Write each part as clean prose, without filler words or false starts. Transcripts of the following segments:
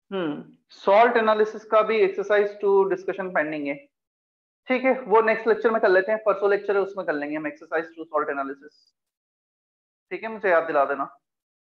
Salt analysis का भी exercise two discussion pending है। ठीक है, वो नेक्स्ट लेक्चर में कर लेते हैं, परसों लेक्चर है उसमें कर लेंगे हम एक्सरसाइज टू सॉल्ट एनालिसिस। ठीक है, मुझे याद दिला देना।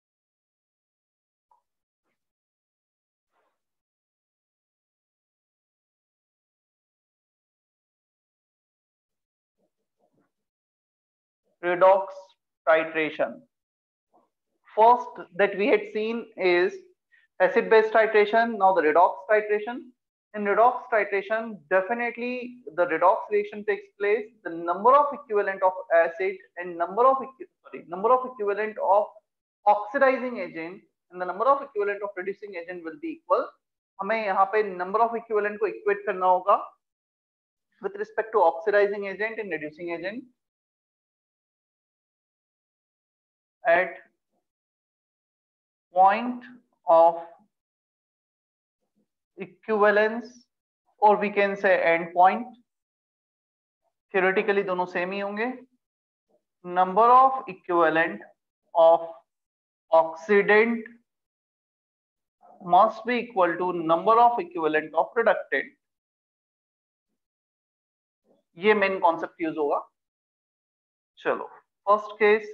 Redox titration. First that we had seen is acid base titration, now the redox titration. In redox titration, definitely the redox reaction takes place, the number of equivalent of acid and number of equivalent of oxidizing agent and the number of equivalent of reducing agent will be equal. हमें यहाँ पे number of equivalent को equate करना होगा with respect to oxidizing agent and reducing agent at point of equivalence or we can say end point. theoretically दोनों same ही होंगे. number of equivalent of oxidant must be equal to number of equivalent of reductant. ये main concept use होगा. चलो first case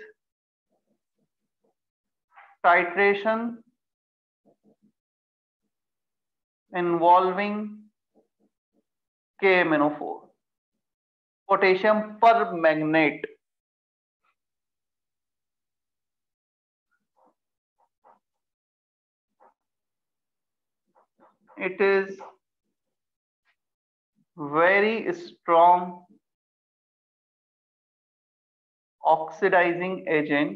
titration involving KMnO4 potassium permanganate. It is very strong oxidizing agent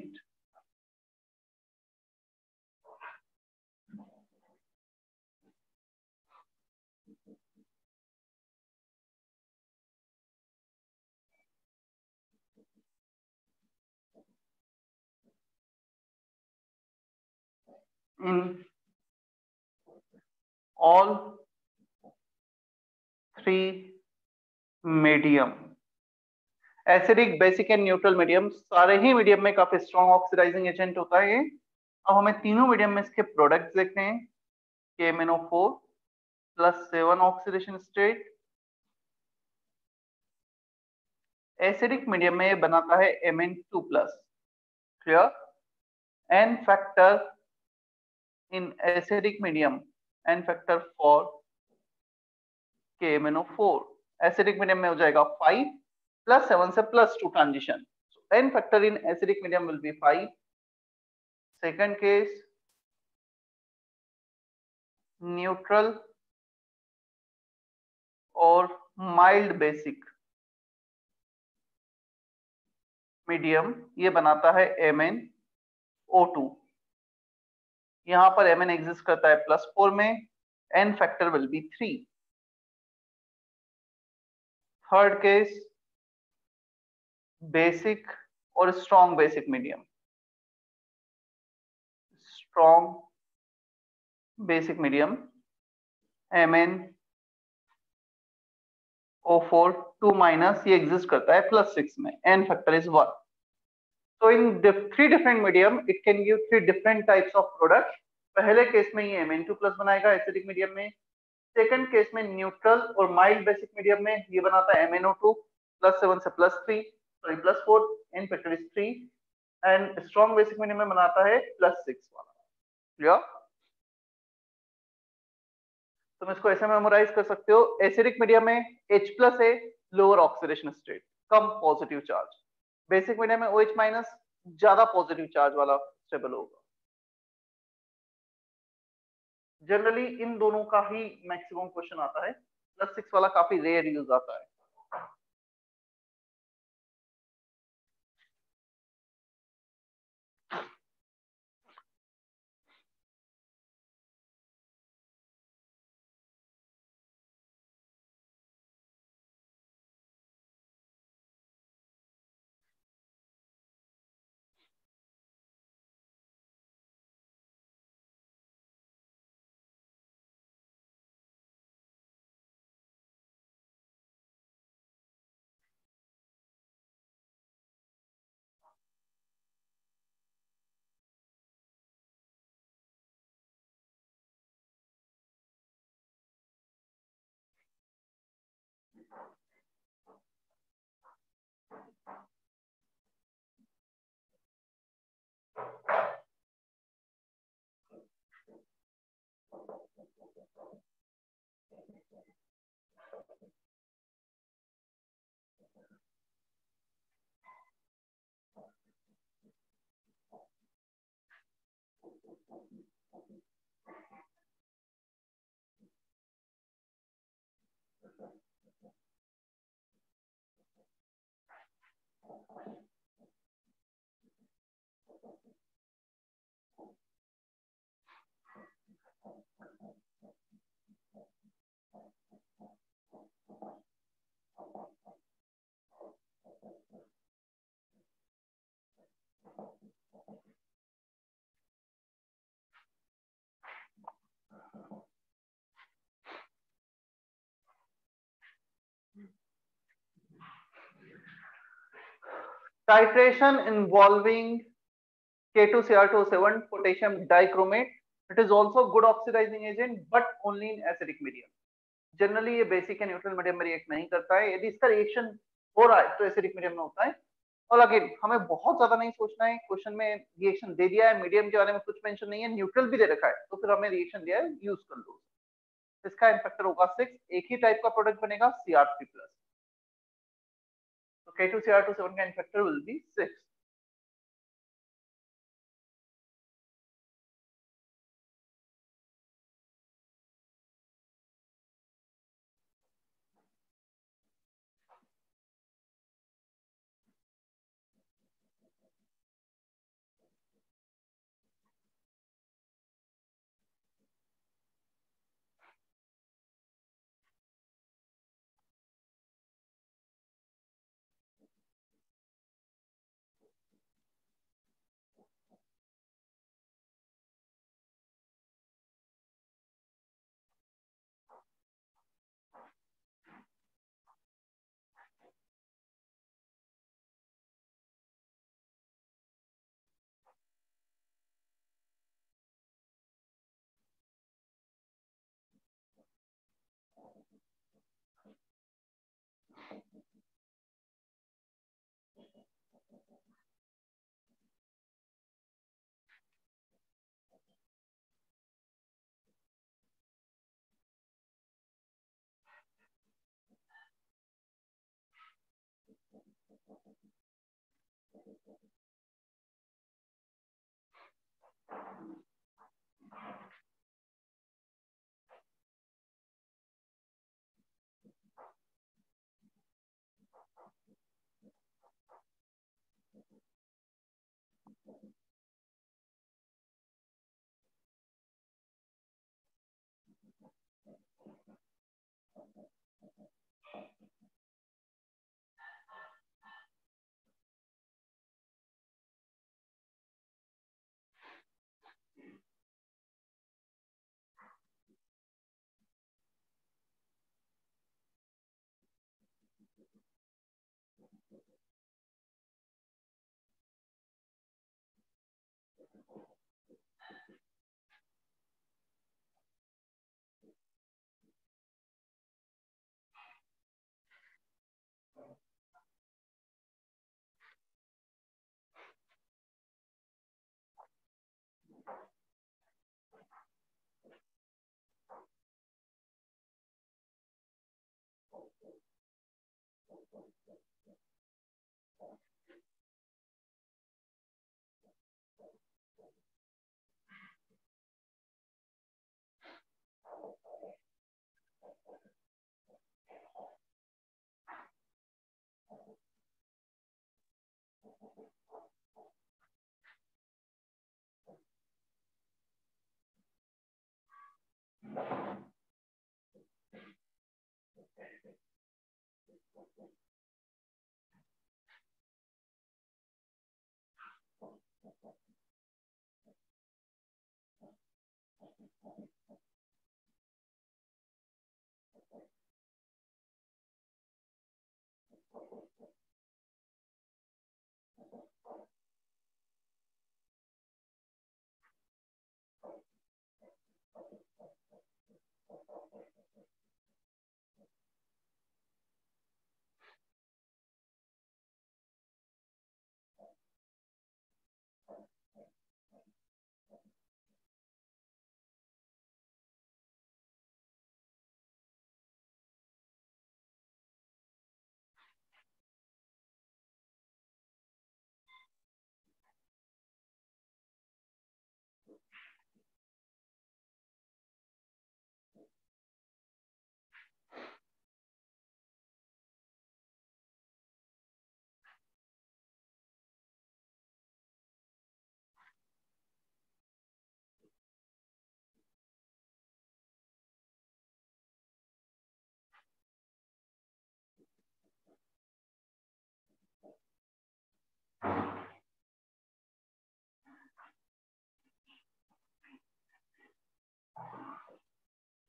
in all three medium. Acidic, basic and neutral medium, सारे ही medium में काफी strong oxidising agent होता है. अब हमें तीनों मीडियम में इसके प्रोडक्ट्स देखने हैं. KMnO4 +7 oxidation state. Acidic medium में ये बनाता है Mn2+. Clear? N factor in acidic medium, n factor for KMnO4 acidic medium में हो जाएगा 5 +7 से +2 transition. n factor in acidic medium will be 5. Second case, neutral और mild basic medium ये बनाता है MnO2. यहां पर Mn एग्जिस्ट करता है +4 में, n factor will be 3. Third case, basic और strong basic medium. Strong basic medium MnO4 2- ये एग्जिस्ट करता है +6 में, n factor is 1. So in three different medium, it can give three different types of product. पहले case में ये Mn2+ बनाएगा acidic medium में. सेकंड केस में न्यूट्रल और माइल्ड बेसिक मीडियम में ये बनाता है MnO2 +7 से +3, sorry +4, n factor is 3. And strong basic medium में बनाता है +6 वाला. क्लियर? तुम इसको ऐसे मेमोराइज कर सकते हो. एसिडिक मीडियम में H+ है, लोअर ऑक्सीडेशन स्टेट, कम पॉजिटिव चार्ज. बेसिक मीडियम में OH- ज्यादा पॉजिटिव चार्ज वाला स्टेबल होगा. जनरली इन दोनों का ही मैक्सिमम क्वेश्चन आता है. +6 वाला काफी रेयर यूज आता है. Titration involving K2Cr2O7 potassium dichromate. It is also good oxidizing agent, but only in acidic medium. Generally ये बेसिक या न्यूट्रल मीडियम में रिएक्ट नहीं करता है। यदि इसका रिएक्शन हो रहा है तो एसिडिक मीडियम में होता है। और अगेन हमें बहुत ज्यादा नहीं सोचना है, क्वेश्चन में रिएक्शन दे दिया है, मीडियम के बारे में कुछ मेंशन नहीं है, न्यूट्रल भी दे रखा है, तो फिर हमें रिएक्शन दिया है, यूज कर लो। इसका इम्फेक्टर होगा 6, एक ही टाइप का प्रोडक्ट बनेगा Cr3+। तो K2Cr2O7 का इन्फेक्टर विल बी 6।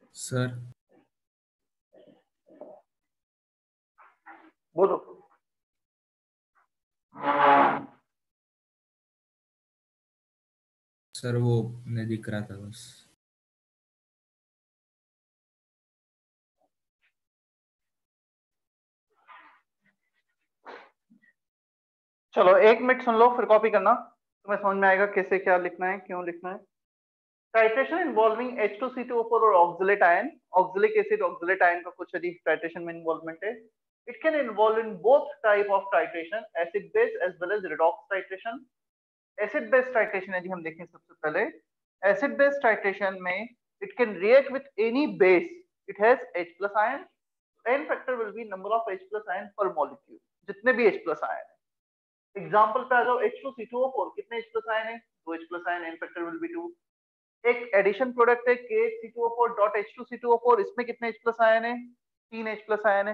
सर बोलो। सर वो नहीं दिख रहा था बस। चलो 1 मिनट सुन लो, फिर कॉपी करना, तुम्हें समझ में आएगा कैसे क्या लिखना है, क्यों लिखना है। टाइट्रेशन इन्वॉल्विंग H2C2O4 और oxalate ion, oxalic acid oxalate ion का कुछ यदि टाइट्रेशन में इन्वॉल्वमेंट है। It can involve in both type of titration, acid base as well as redox titration. Acid base titration यदि हम देखें सबसे पहले, एसिड बेस टाइट्रेशन में it can react with any base, it has H plus ion, n factor will be number of H plus ion पर molecule, जितने भी H plus ion है। एग्जांपल पे आ जाओ, H2C2O4 कितने H प्लस आयन है, 2 H plus ion, n factor will be 2। एक एडिशन प्रोडक्ट है KH2CO4 डॉट H2C2O4, इसमें कितने H प्लस आयन है, 3 H प्लस आयन है।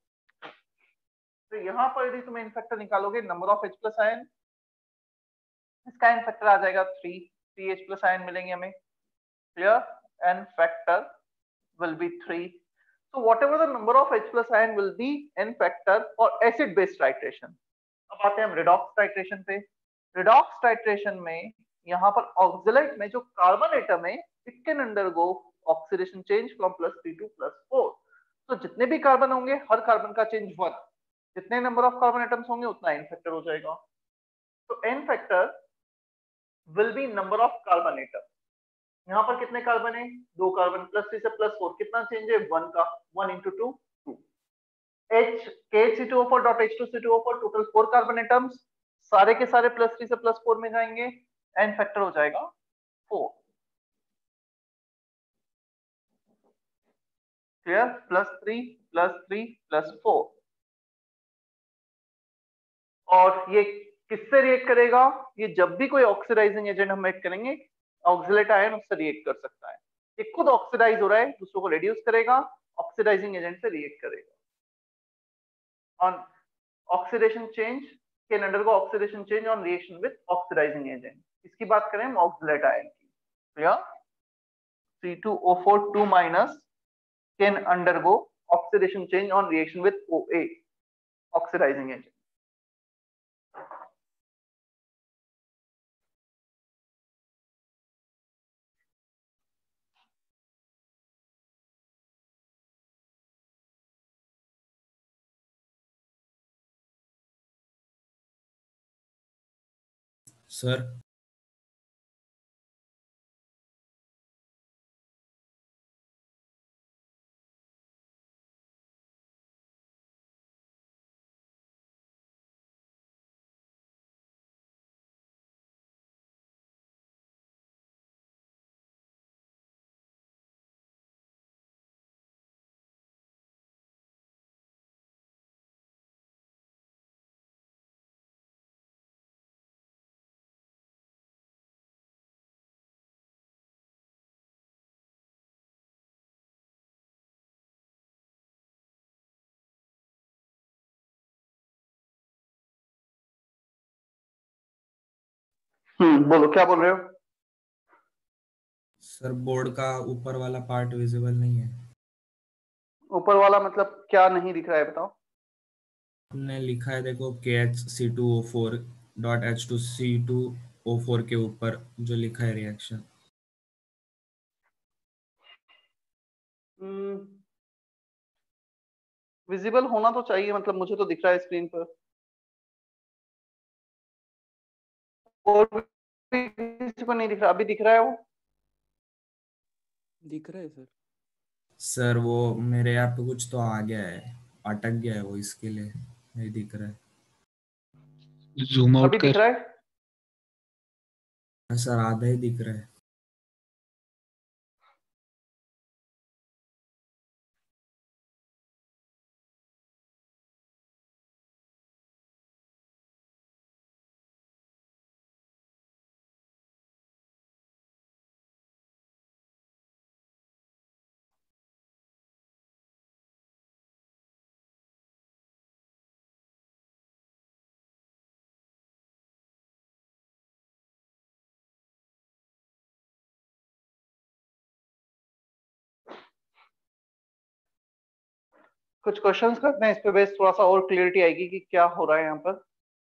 तो यहाँ पर यदि तुम n फैक्टर निकालोगे number of H plus ion, इसका n फैक्टर आ जाएगा 3 H प्लस आयन मिलेंगे हमें। Clear? n factor will be 3. So whatever the number of H plus ion will be n factor for acid base titration. अब आते हैं हम redox titration पे। redox titration में यहाँ पर ऑक्सलेट में जो कार्बन एटम है, it can undergo oxidation change from +3 to +4. तो जितने भी कार्बन होंगे, हर कार्बन का चेंज 1, जितने नंबर ऑफ कार्बन एटम्स होंगे उतना n फैक्टर हो जाएगा। तो n factor will be number of carbon atom. यहाँ पर कितने कार्बन है, 2 कार्बन, +3 से +4, कितना चेंज है, 1 का, 1 into 2 2। H KH2O4 dot H2C2O4 total 4 carbon atoms, सारे के सारे +3 से +4 में जाएंगे, n फैक्टर हो जाएगा 4। क्लियर? +3 +3 +4। और ये किससे रिएक्ट करेगा, ये जब भी कोई ऑक्सीडाइजिंग एजेंट हम ऐड करेंगे, ऑक्सलेट आयन उससे रिएक्ट कर सकता है। ये खुद ऑक्सीडाइज हो रहा है, दूसरों को रिड्यूस करेगा, ऑक्सीडाइजिंग एजेंट से रिएक्ट करेगा। On oxidation change, can undergo oxidation change on reaction with oxidizing agent। इसकी बात करें हम ऑक्सलेट आयन की, clear? C2O4 2 minus can undergo oxidation change on reaction with OA, oxidizing agent। Sir बोलो क्या बोल रहे हो। सर बोर्ड का ऊपर वाला पार्ट विजिबल नहीं है। ऊपर वाला मतलब क्या नहीं दिख रहा है, बताओ। हमने लिखा है देखो KH2CO4 डॉट H2C2O4 के ऊपर जो लिखा है रिएक्शन। विजिबल होना तो चाहिए, मतलब मुझे तो दिख रहा है स्क्रीन पर, और भी किसी को नहीं दिख रहा, अभी दिख रहा है वो। दिख रहा है सर। सर वो मेरे यहाँ पे कुछ तो आ गया है, अटक गया है वो, इसके लिए नहीं दिख रहा है। जूम आउट अभी दिख कर। रहा है। सर आधा ही दिख रहा है। कुछ क्वेश्चंस करते हैं इस पे बेस, थोड़ा सा और क्लियरिटी आएगी कि क्या हो रहा है यहाँ पर।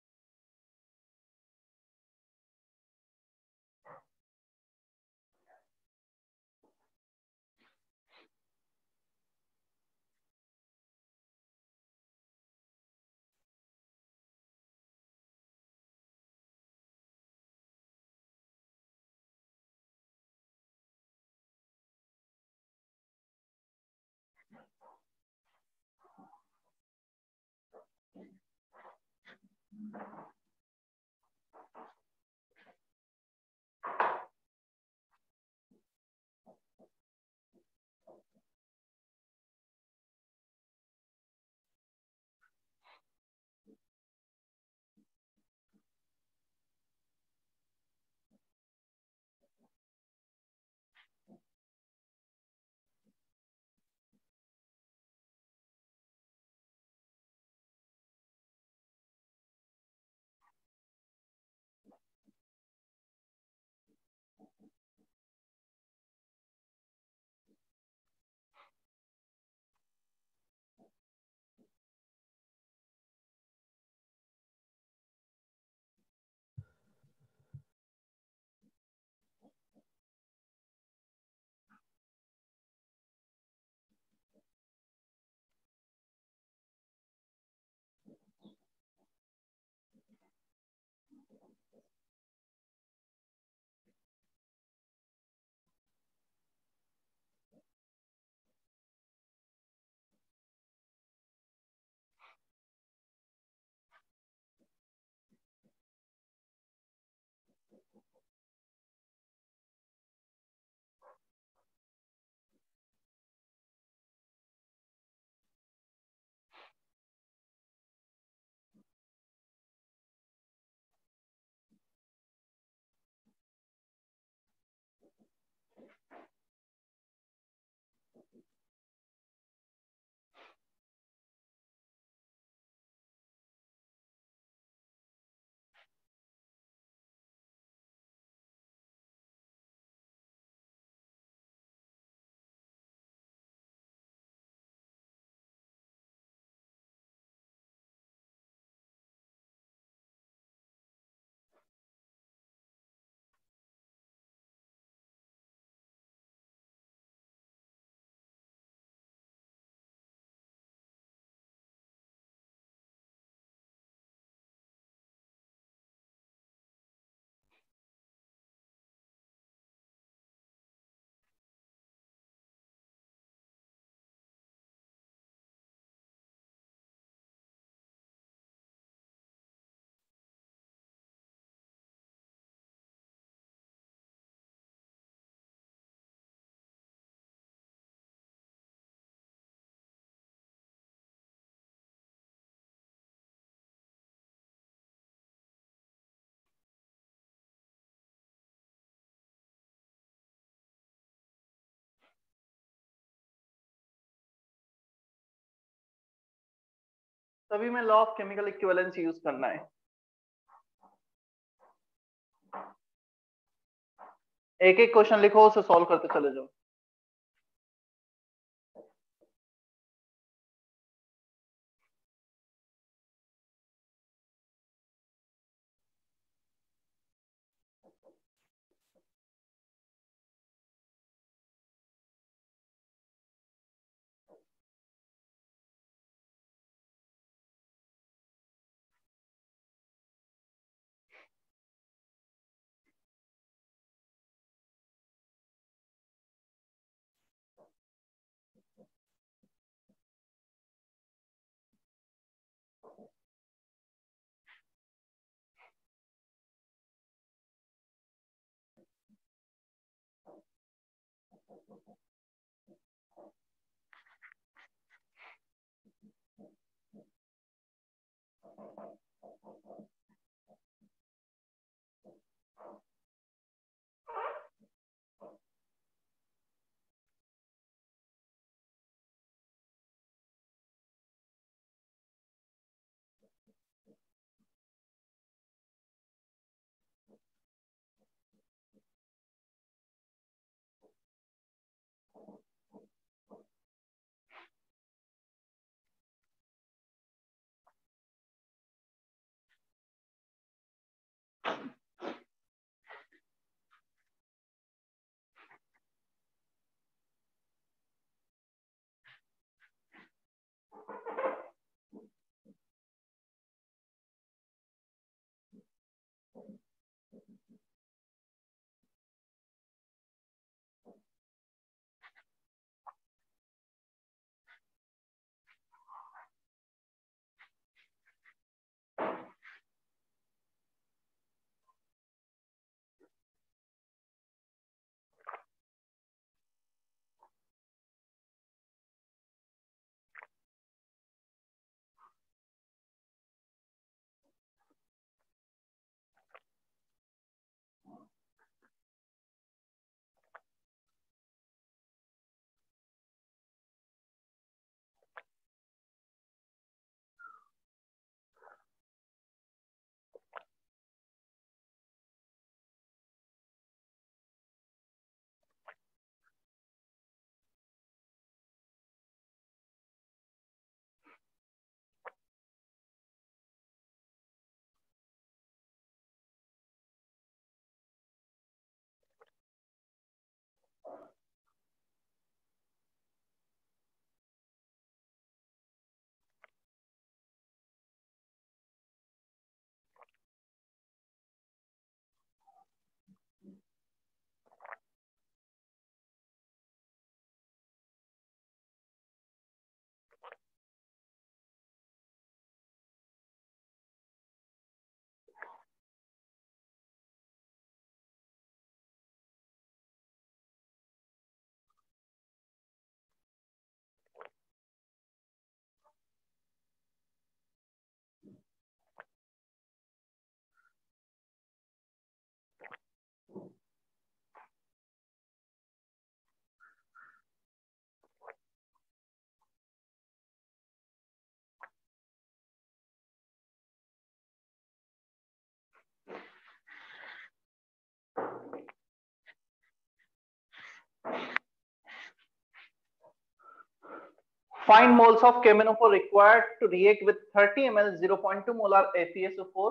तभी में law of chemical equivalence use करना है। एक एक क्वेश्चन लिखो, उसे सॉल्व करते चले जाओ। Find moles of KMnO4 required to react with 30 ml 0.2 molar FeSO4.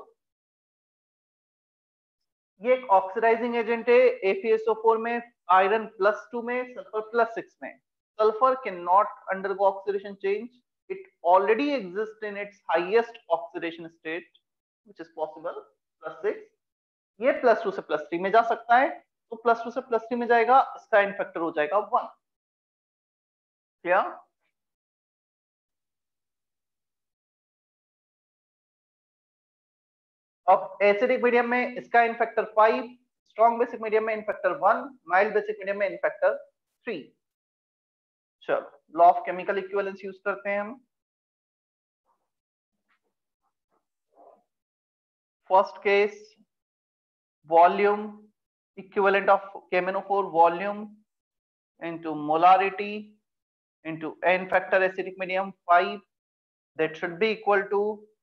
ये एक ऑक्सीडाइजिंग एजेंट है FeSO4 में, आयरन +2 में, सल्फर +6 में. Sulfur cannot undergo oxidation change. It already exists in its highest oxidation state, which is possible, +6. ये +2 से +3 में जा सकता है, तो +2 से +3 में जाएगा, इसका इन फैक्टर हो जाएगा 1. क्या अब एसिडिक मीडियम में इसका n factor 5, strong basic medium में n factor 1, mild basic medium में इन फैक्टर 3. चलो law of chemical equivalence use करते हैं हम. First case, volume equivalent of KMnO4 volume into molarity into n factor acidic medium 5, that should be equal to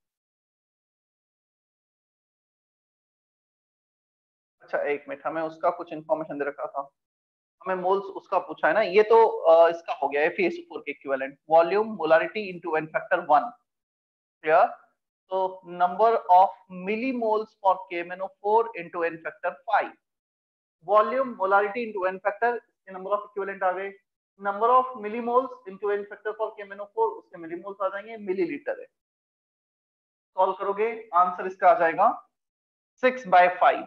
अच्छा एक minute, हमें उसका कुछ इंफॉर्मेशन दे रखा था, हमें मोल्स उसका पूछा है ना, ये तो इसका हो गया FeSO4 के equivalent, volume molarity into n factor 1. Clear? तो number of millimoles for KMnO4 into n factor 5, volume molarity into n factor, इसके नंबर ऑफ इक्विवेलेंट आ गए, number of millimoles into n factor for KMnO4, उसके millimoles आ जाएंगे, millilitre है. Solve करोगे answer इसका आ जाएगा 6/5.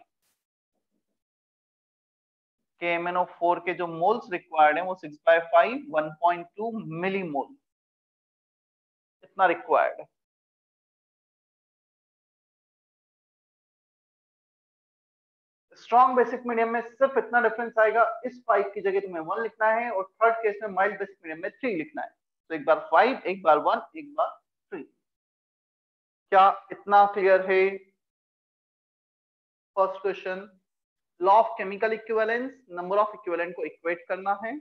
KMnO4 के जो मोल्स रिक्वायर्ड है वो 6/5, 1.2 मिलीमोल इतना रिक्वायर्ड है. स्ट्रॉन्ग बेसिक मीडियम में सिर्फ इतना डिफरेंस आएगा, इस 5 की जगह तुम्हें 1 लिखना है, और थर्ड केस में माइल्ड बेसिक मीडियम में 3 लिखना है. तो एक बार 5, एक बार 1, एक बार 3. क्या इतना क्लियर है? First question, law of chemical equivalence, number of equivalent को इक्वेट करना है.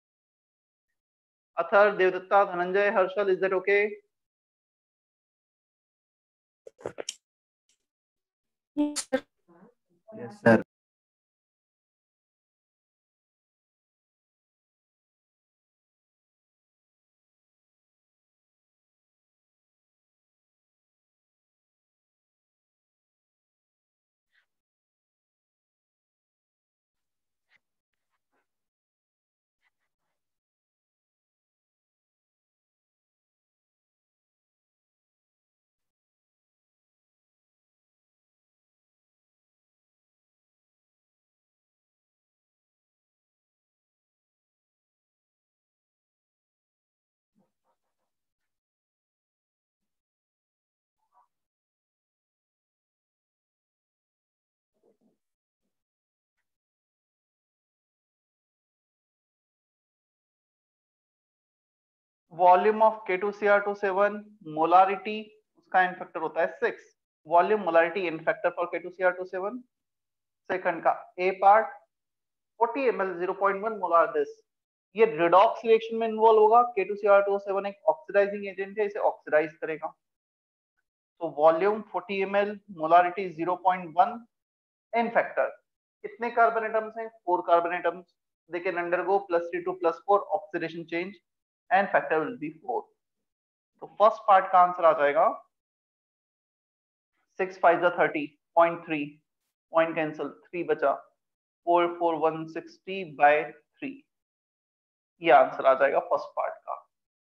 Athar, Devdatta, Dhananjay, Harshal, is that okay? Yes, sir. Volume of K2Cr27, molarity उसका इन फैक्टर होता है 6. Volume molarity n factor for K2Cr27. Second का A part, 40 ml 0.1 molar this, ये redox reaction में involve होगा. K2Cr27 एक ऑक्सीडाइजिंग एजेंट है, इसे ऑक्सीडाइज करेगा. तो volume 40 ml, molarity 0.1, n factor कितने कार्बन एटम्स हैं? 4 carbon atoms. They can undergo +3 to +4 oxidation change, n factor will be 4. तो फर्स्ट पार्ट का आंसर आ जाएगा 6 5 30, 0.3, पॉइंट कैंसिल, 3 बचा, 4 4 160/3. ये आंसर आ जाएगा फर्स्ट पार्ट का.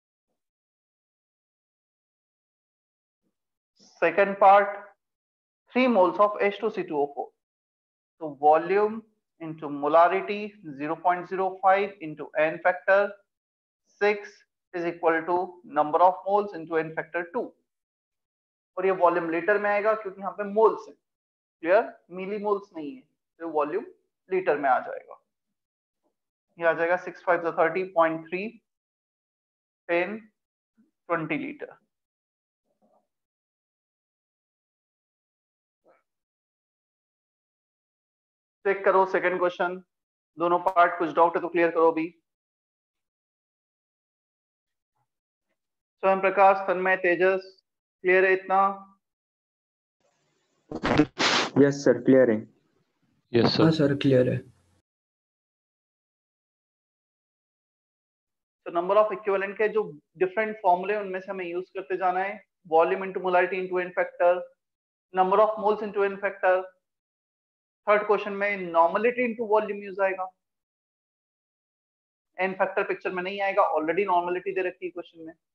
Second part, 3 moles of H2C2O4. तो volume into molarity 0.05 into n factor 6 is equal to number of moles into n factor 2. और ये वॉल्यूम लीटर में आएगा क्योंकि यहाँ पे मोल्स है. क्लियर? मिली मोल्स नहीं है, तो वॉल्यूम लीटर में आ जाएगा. ये आ जाएगा 6 5 30, 0.3, 10, 20 लीटर. चेक करो सेकंड क्वेश्चन, दोनों पार्ट. कुछ डाउट है तो क्लियर करो अभी. स्वयं प्रकाश, तन्मय, तेजस, क्लियर है इतना? Yes, sir. Clear है. Yes, sir. हाँ सर क्लियर है. तो नंबर ऑफ इक्विवेलेंट के जो डिफरेंट फॉर्मूले उनमें से हमें यूज करते जाना है. Volume into molarity into n factor, number of moles into n factor. Third question में नॉर्मलिटी इंटू वॉल्यूम यूज आएगा. एन फैक्टर पिक्चर में नहीं आएगा, ऑलरेडी नॉर्मलिटी दे रखी है क्वेश्चन में.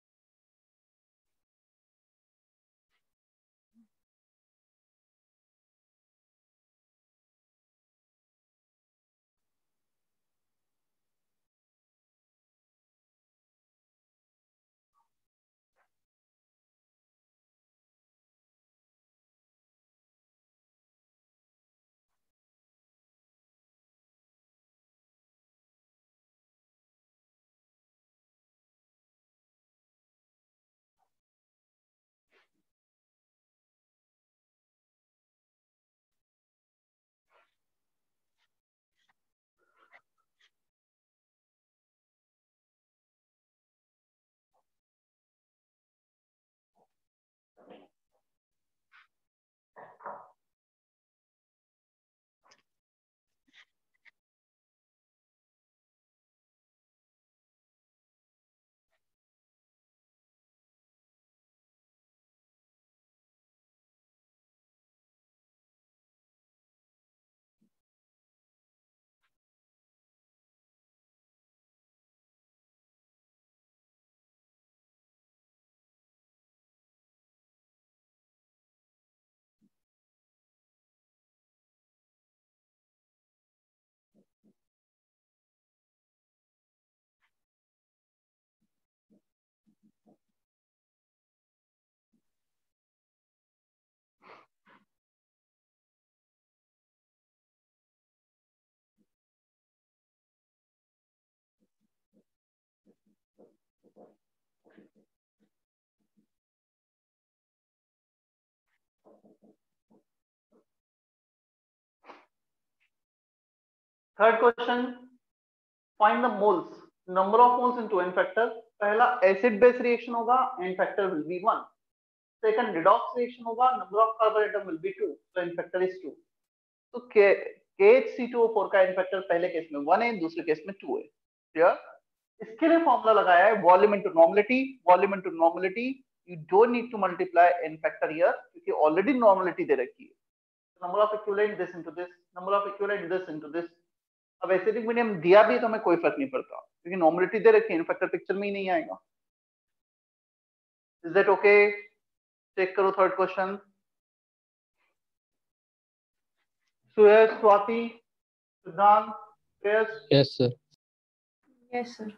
Third question, find the moles, number of moles into n factor. पहला एसिड बेस रिएक्शन होगा, n factor will be 1. Second redox reaction होगा, number of carbon atom will be 2, तो एन फैक्टर इज 2. तो KHC2O4 का N factor पहले case में 1 है, दूसरे केस में 2 है. क्लियर? इसके लिए फॉर्मूला लगाया है volume into normality. Volume into normality, you don't need to multiply n factor here क्योंकि ऑलरेडी नॉर्मलिटी दे रखी है. Number of equivalent this into this, number of equivalent this into this. अब एसिडिक मीडियम दिया भी तो हमें कोई फर्क नहीं पड़ता क्योंकि नॉर्मलिटी दे रखी है, फैक्टर पिक्चर में ही नहीं आएगा. Is that okay? चेक करो third question. Suyash, Swati, Siddhant, Shreyas. Yes, sir. Yes, sir.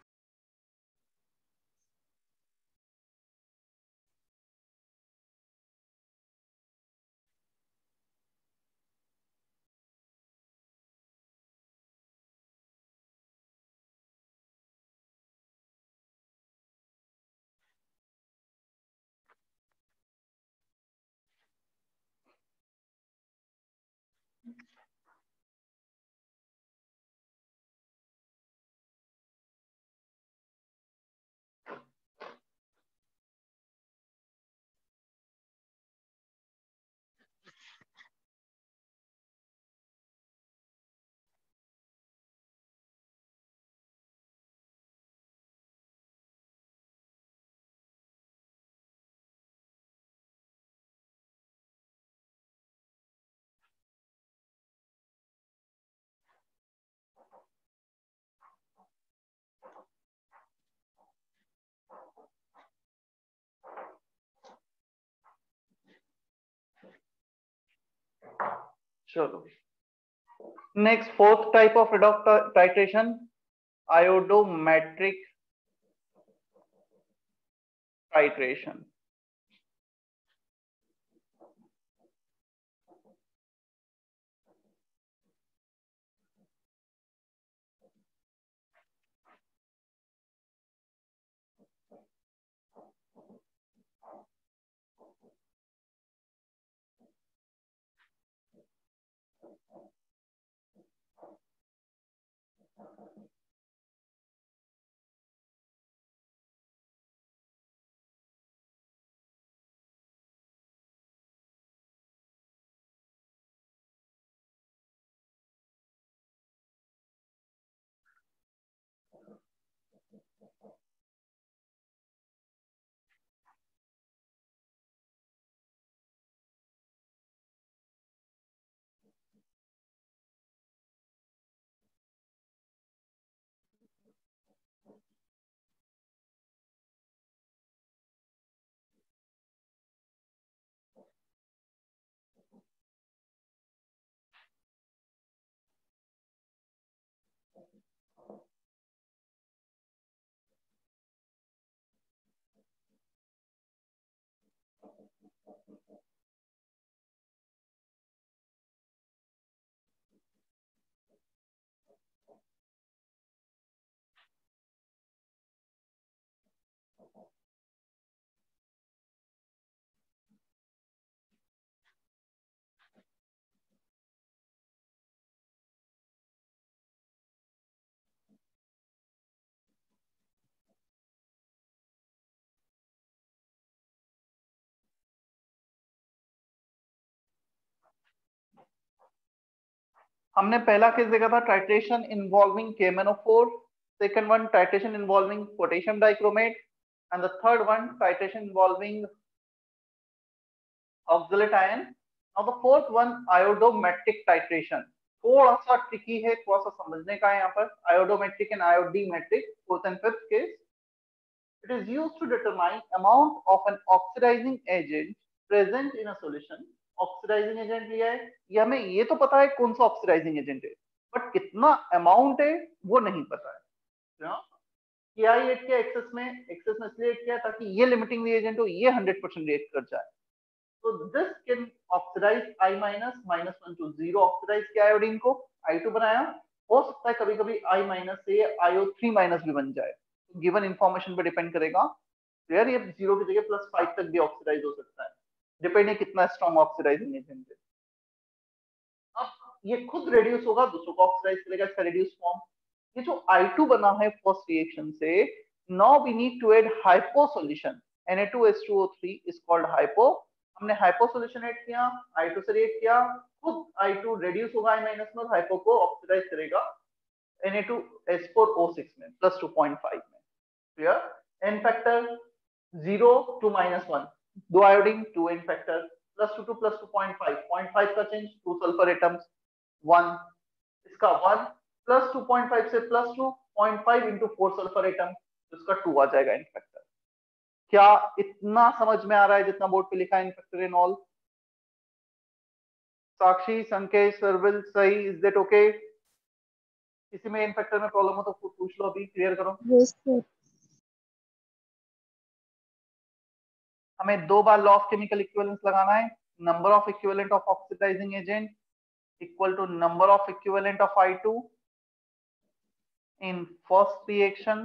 चलो, next fourth type of redox titration, iodometric titration. हमने पहला केस देखा था titration involving KMnO4, second one titration involving potassium dichromate, and the third one titration involving oxalate ion. Now the fourth one iodometric titration. थोड़ा सा tricky है, थोड़ा सा समझने का है यहाँ पर. Iodometric and iodimetric, fourth and fifth case. It is used to determine amount of an oxidizing agent present in a solution. Oxidizing agent लिया है, ये हमें ये तो पता है कौन सा ऑक्सीडाइजिंग एजेंट है, बट कितना अमाउंट है वो नहीं पता है. क्या ऐड किया एक्सेस में इसलिए ऐड किया ताकि ये लिमिटिंग रिएजेंट हो, ये 100% रिएक्ट कर जाए. तो this can oxidize I- -1 to 0 oxidize किया आयोडीन को, I2 बनाया. हो सकता है कभी कभी I- से IO3- भी बन जाए, गिवन इंफॉर्मेशन पे डिपेंड करेगा. तो यार ये 0 की जगह +5 तक भी ऑक्सीडाइज हो सकता है, डिपेंड है कितना स्ट्रॉन्ग ऑक्सीडाइजिंग एजेंट है. अब ये खुद रेड्यूस होगा, दूसरों को ऑक्सीडाइज करेगा, इसका रेड्यूस फॉर्म. ये जो I2 बना है फर्स्ट रिएक्शन से, now we need to add hypo solution. Na2H2O3 is called hypo. हमने हाइपो सॉल्यूशन ऐड किया, I2 से रिएक्ट किया, खुद I2 रेड्यूस होगा I- में और हाइपो को ऑक्सीडाइज करेगा Na2H4O6 में +2.5 में. Clear? N factor 0 to -1, 2 iodine 2 n factor, +2 to +2.5, 0.5 का चेंज, 2 सल्फर एटम्स 1, इसका 1 +2.5 से +2, 0.5 into 4 सल्फर एटम, तो इसका 2 आ जाएगा इन फैक्टर. क्या इतना समझ में आ रहा है जितना बोर्ड पे लिखा है इन फैक्टर इन ऑल? साक्षी, संकेश, सरविल, सही, इज दैट ओके? किसी में इन फैक्टर में प्रॉब्लम हो तो पूछ लो, अभी क्लियर करो. Yes, sir. हमें 2 बार लॉ ऑफ केमिकल इक्विवेलेंस लगाना है. Number of equivalent of oxidizing agent equal to number of equivalent of I2 in first reaction,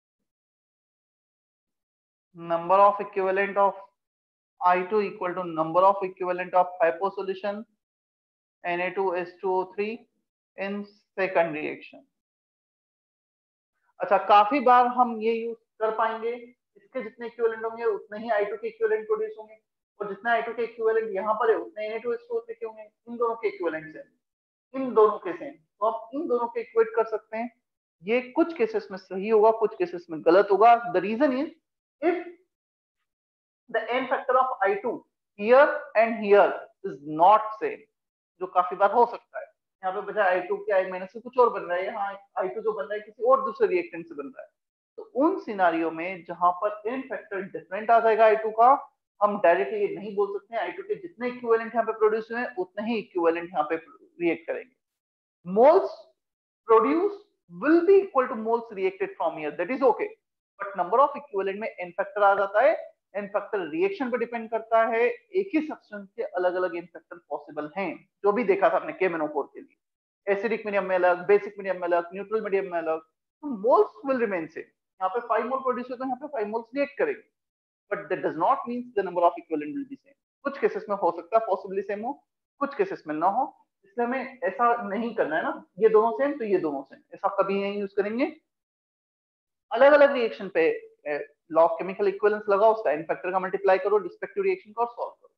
number of equivalent of I2 equal to number of equivalent of hypo solution Na2H2O3 in second reaction. अच्छा, काफी बार हम ये use कर पाएंगे, इसके जितने equivalent होंगे उतने ही I2 के इक्विवेलेंट प्रोड्यूस होंगे, और जितना I2 के इक्विवेलेंट यहाँ पर है उतने Na2H2O3 के होंगे. इन दोनों के इक्विवेलेंट सेम, इन दोनों के सेम, तो आप इन दोनों के इक्वेट कर सकते हैं. ये कुछ केसेस में सही होगा, कुछ केसेस में गलत होगा. The reason is if the n factor of I2 here and here is not same, जो काफी बार हो सकता है. यहाँ पे बजाय I2 के I- से कुछ और बन रहा है, यहाँ I2 जो बन रहा है किसी और दूसरे रिएक्टेंट से बन रहा है. तो उन सिनारियो में जहां पर n फैक्टर डिफरेंट आ जाएगा I2 का, हम डायरेक्टली ये नहीं बोल सकते I2 के जितने इक्विवेलेंट यहाँ पे प्रोड्यूस हुए हैं उतने ही इक्विवेलेंट यहाँ पे रिएक्ट करेंगे. Moles produced will be equal to moles reacted from here, that is okay, but number of equivalent में n factor आ जाता है. n factor रिएक्शन पे डिपेंड करता है, एक ही सब्सटेंस के अलग अलग n factor पॉसिबल हैं, जो भी देखा था आपने KMnO4 के लिए. एसिडिक मीडियम में अलग, बेसिक मीडियम में अलग, न्यूट्रल मीडियम में अलग, तो मोल्स विल रिमेन सेम. यहाँ पे 5 मोल प्रोड्यूस होता है, यहाँ पे 5 मोल्स रिएक्ट करेंगे, but that does not mean the number of equivalent will be same. कुछ केसेस में हो सकता है पॉसिबली सेम हो, कुछ केसेस में ना हो. इसलिए हमें ऐसा नहीं करना है ना, ये दोनों सेम तो ये दोनों सेम, ऐसा कभी नहीं यूज करेंगे. अलग अलग रिएक्शन पे लॉ ऑफ केमिकल इक्विवेलेंस लगाओ, उसका n फैक्टर का मल्टीप्लाई करो रिस्पेक्टिव रिएक्शन का और सॉल्व करो.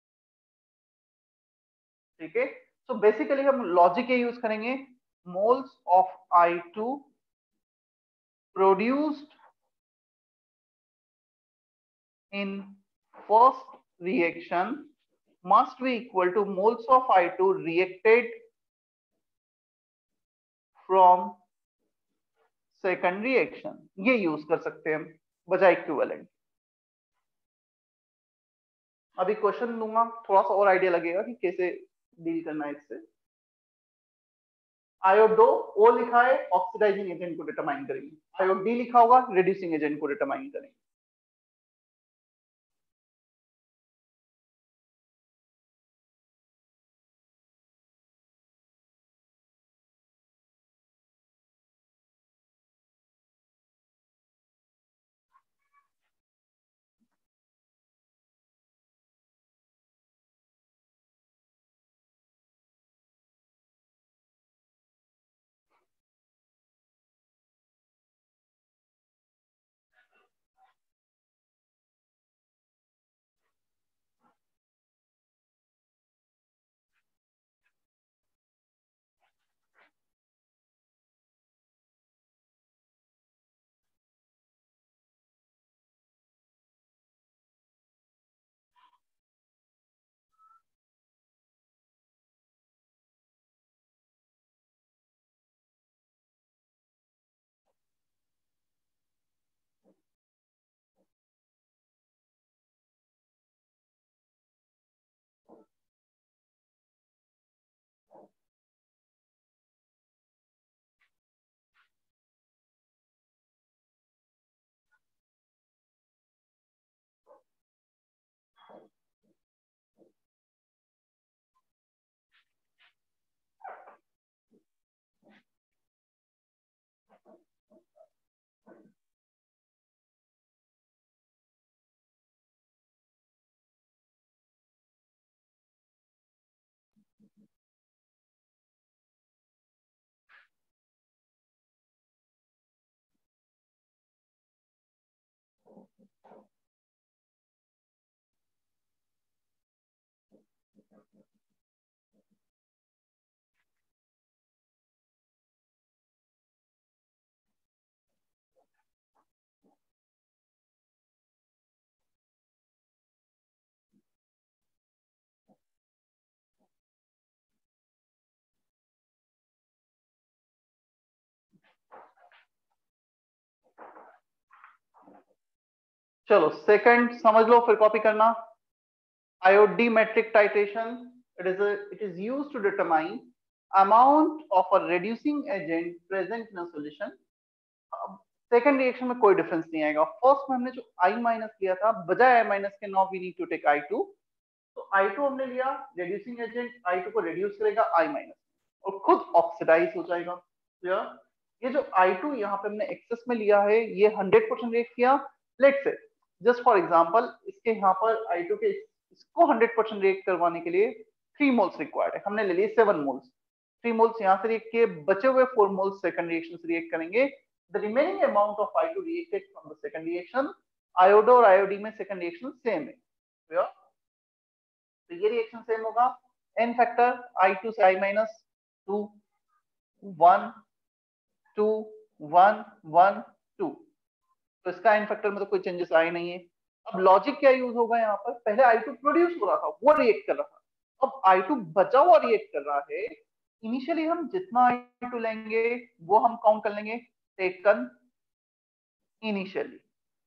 ठीक है, सो बेसिकली हम लॉजिक ये यूज करेंगे, moles of I2 produced in first reaction must be equal to moles of I2 reacted from second reaction. ये यूज कर सकते हैं हम बजाय इक्विवेलेंट. अभी क्वेश्चन दूंगा, थोड़ा सा और आइडिया लगेगा कि कैसे डील करना है इससे. आयोडो O लिखा है, ऑक्सीडाइजिंग एजेंट को डिटरमाइन करेंगे. आयोड D लिखा होगा, रिड्यूसिंग एजेंट को डिटरमाइन करेंगे. चलो सेकंड समझ लो, फिर कॉपी करना। Iodometric titration, it is used to determine amount of a reducing agent present in a solution। Second reaction में कोई डिफरेंस नहीं आएगा। फर्स्ट में हमने जो I माइनस लिया था, बजाय I माइनस के now we need to take I2। तो I2 हमने लिया, रिड्यूसिंग एजेंट I2 को रिड्यूस करेगा I माइनस और खुद ऑक्सीडाइज हो जाएगा। क्लियर? ये जो I2 यहाँ पे हमने एक्सेस में लिया है, ये 100% रिएक्ट किया। Let's say just for example इसके यहाँ पर I2 के इसको 100% रिएक्ट करवाने के लिए 3 मोल्स रिक्वायर्ड है, हमने ले लिए 7 मोल्स। 3 मोल्स यहाँ से रिएक्ट किए, बचे हुए 4 मोल्स सेकंड रिएक्शन से रिएक्ट करेंगे। The remaining amount of I2 reacted from the second reaction, iodo और IOD में second reaction same है। Clear? तो ये रिएक्शन सेम होगा। n फैक्टर I2 से I माइनस 2 1 2 1 1 2। तो इसका n फैक्टर में तो कोई चेंजेस आए नहीं है। अब लॉजिक क्या यूज होगा यहाँ पर? पहले I2 प्रोड्यूस हो रहा था, वो रिएक्ट कर रहा था। अब I2 बचा हुआ रिएक्ट कर रहा है। इनिशियली हम जितना I2 लेंगे वो हम काउंट कर लेंगे टेकन इनिशियली,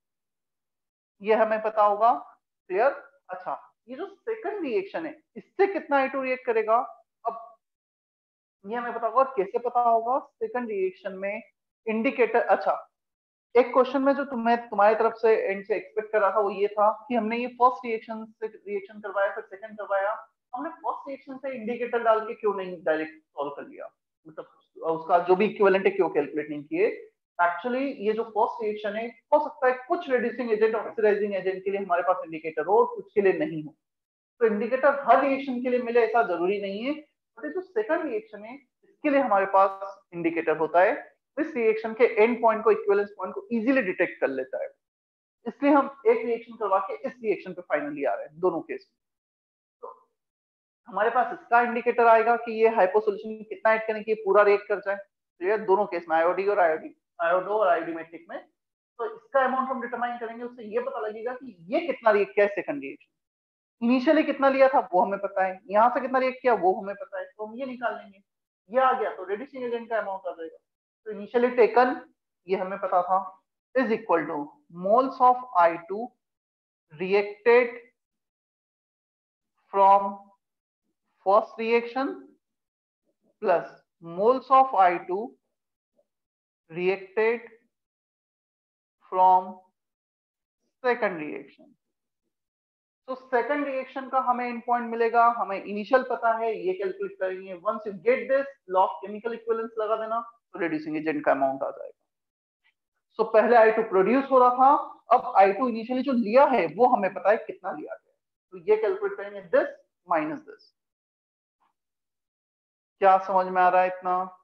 ये हमें पता होगा। क्लियर? अच्छा, ये जो सेकंड रिएक्शन है इससे कितना I2 रिएक्ट करेगा, अब ये हमें पता होगा। कैसे पता होगा? सेकंड रिएक्शन में इंडिकेटर। अच्छा, एक क्वेश्चन में जो तुम्हारी तरफ से एंड से एक्सपेक्ट कर रहा था वो ये था कि हमने ये फर्स्ट रिएक्शन से रिएक्शन करवाया, फिर सेकंड करवाया, हमने फर्स्ट रिएक्शन से इंडिकेटर डाल के क्यों नहीं डायरेक्ट सॉल्व कर लिया, मतलब उसका जो भी इक्विवेलेंट है क्यों कैलकुलेट नहीं किए। एक्चुअली ये जो फर्स्ट रिएक्शन है, हो सकता है कुछ रिड्यूसिंग एजेंट ऑक्सीडाइजिंग एजेंट के लिए हमारे पास इंडिकेटर हो, कुछ के लिए नहीं हो। तो इंडिकेटर हर रिएक्शन के लिए मिले ऐसा जरूरी नहीं है, बट जो सेकंड रिएक्शन है इसके लिए हमारे पास इंडिकेटर होता है। इस रिएक्शन के एंड पॉइंट को, इक्विवेलेंस पॉइंट को इजीली डिटेक्ट कर लेता है, इसलिए हम एक रिएक्शन करवा के इस रिएक्शन पे फाइनली आ रहे हैं दोनों केस में। तो हमारे पास इसका इंडिकेटर आएगा कि ये हाइपो सॉल्यूशन कितना ऐड करें कि पूरा रिएक्ट कर जाए। तो ये दोनों केस में आयोडी और आयोडो और आयोडीमेट्रिक में, तो इसका अमाउंट हम डिटरमाइन करेंगे, उससे ये पता लगेगा कि ये कितना रिएक्ट किया है सेकंड रिएक्शन। इनिशियली कितना लिया था वो हमें पता है, यहाँ से कितना रिएक्ट किया वो हमें पता है, तो हम ये निकाल लेंगे। ये आ गया तो रिड्यूसिंग एजेंट का अमाउंट आ जाएगा। तो इनिशियली टेकन, ये हमें पता था, is equal to moles of I2 reacted from first reaction plus moles of I2 reacted from second reaction। तो सेकंड रिएक्शन का हमें एंड पॉइंट मिलेगा, हमें इनिशियल पता है, ये कैलकुलेट करेंगे। Once you get this, law of chemical equivalence लगा देना, तो रिड्यूसिंग एजेंट का अमाउंट आ जाएगा। सो पहले I2 प्रोड्यूस हो रहा था, अब I2 इनिशियली जो लिया है वो हमें पता है कितना लिया गया, तो ये कैलकुलेट करेंगे दिस माइनस दिस। क्या समझ में आ रहा है इतना?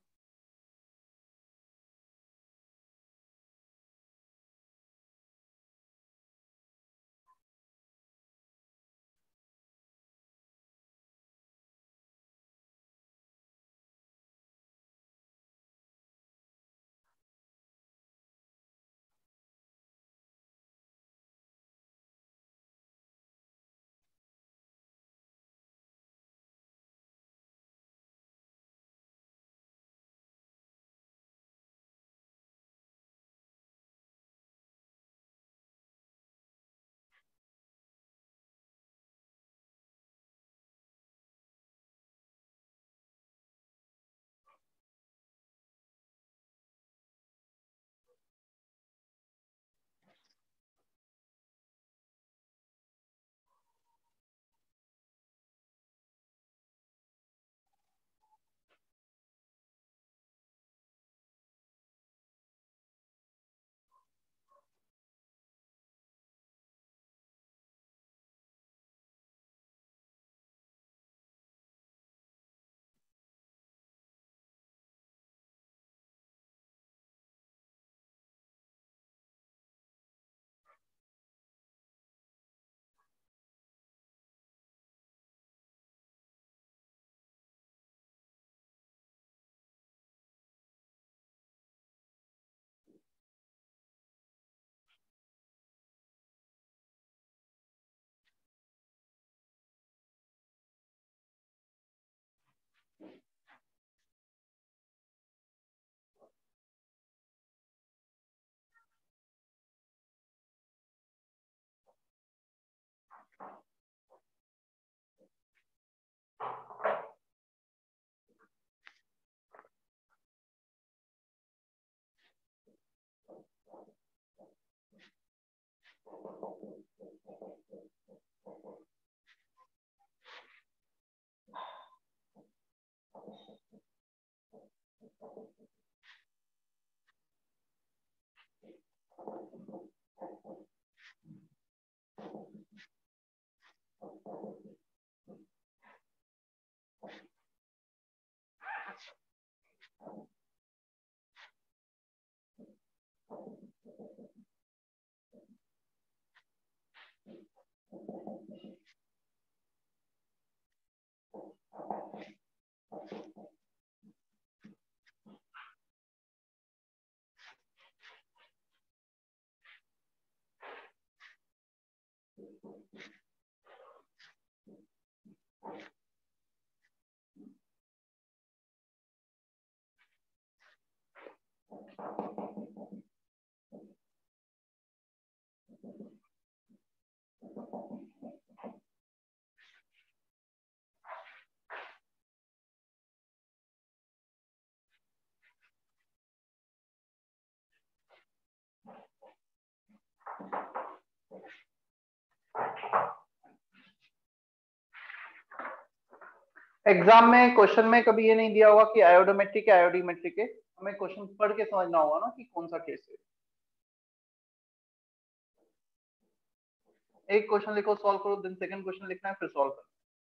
एग्जाम में क्वेश्चन में कभी ये नहीं दिया होगा कि आयोडोमेट्रिक है आयोडीमेट्रिक है, हमें क्वेश्चन पढ़ के समझना होगा ना कि कौन सा केस है। एक क्वेश्चन लिखो, सॉल्व करो, देन सेकंड क्वेश्चन लिखना है, फिर सॉल्व करो।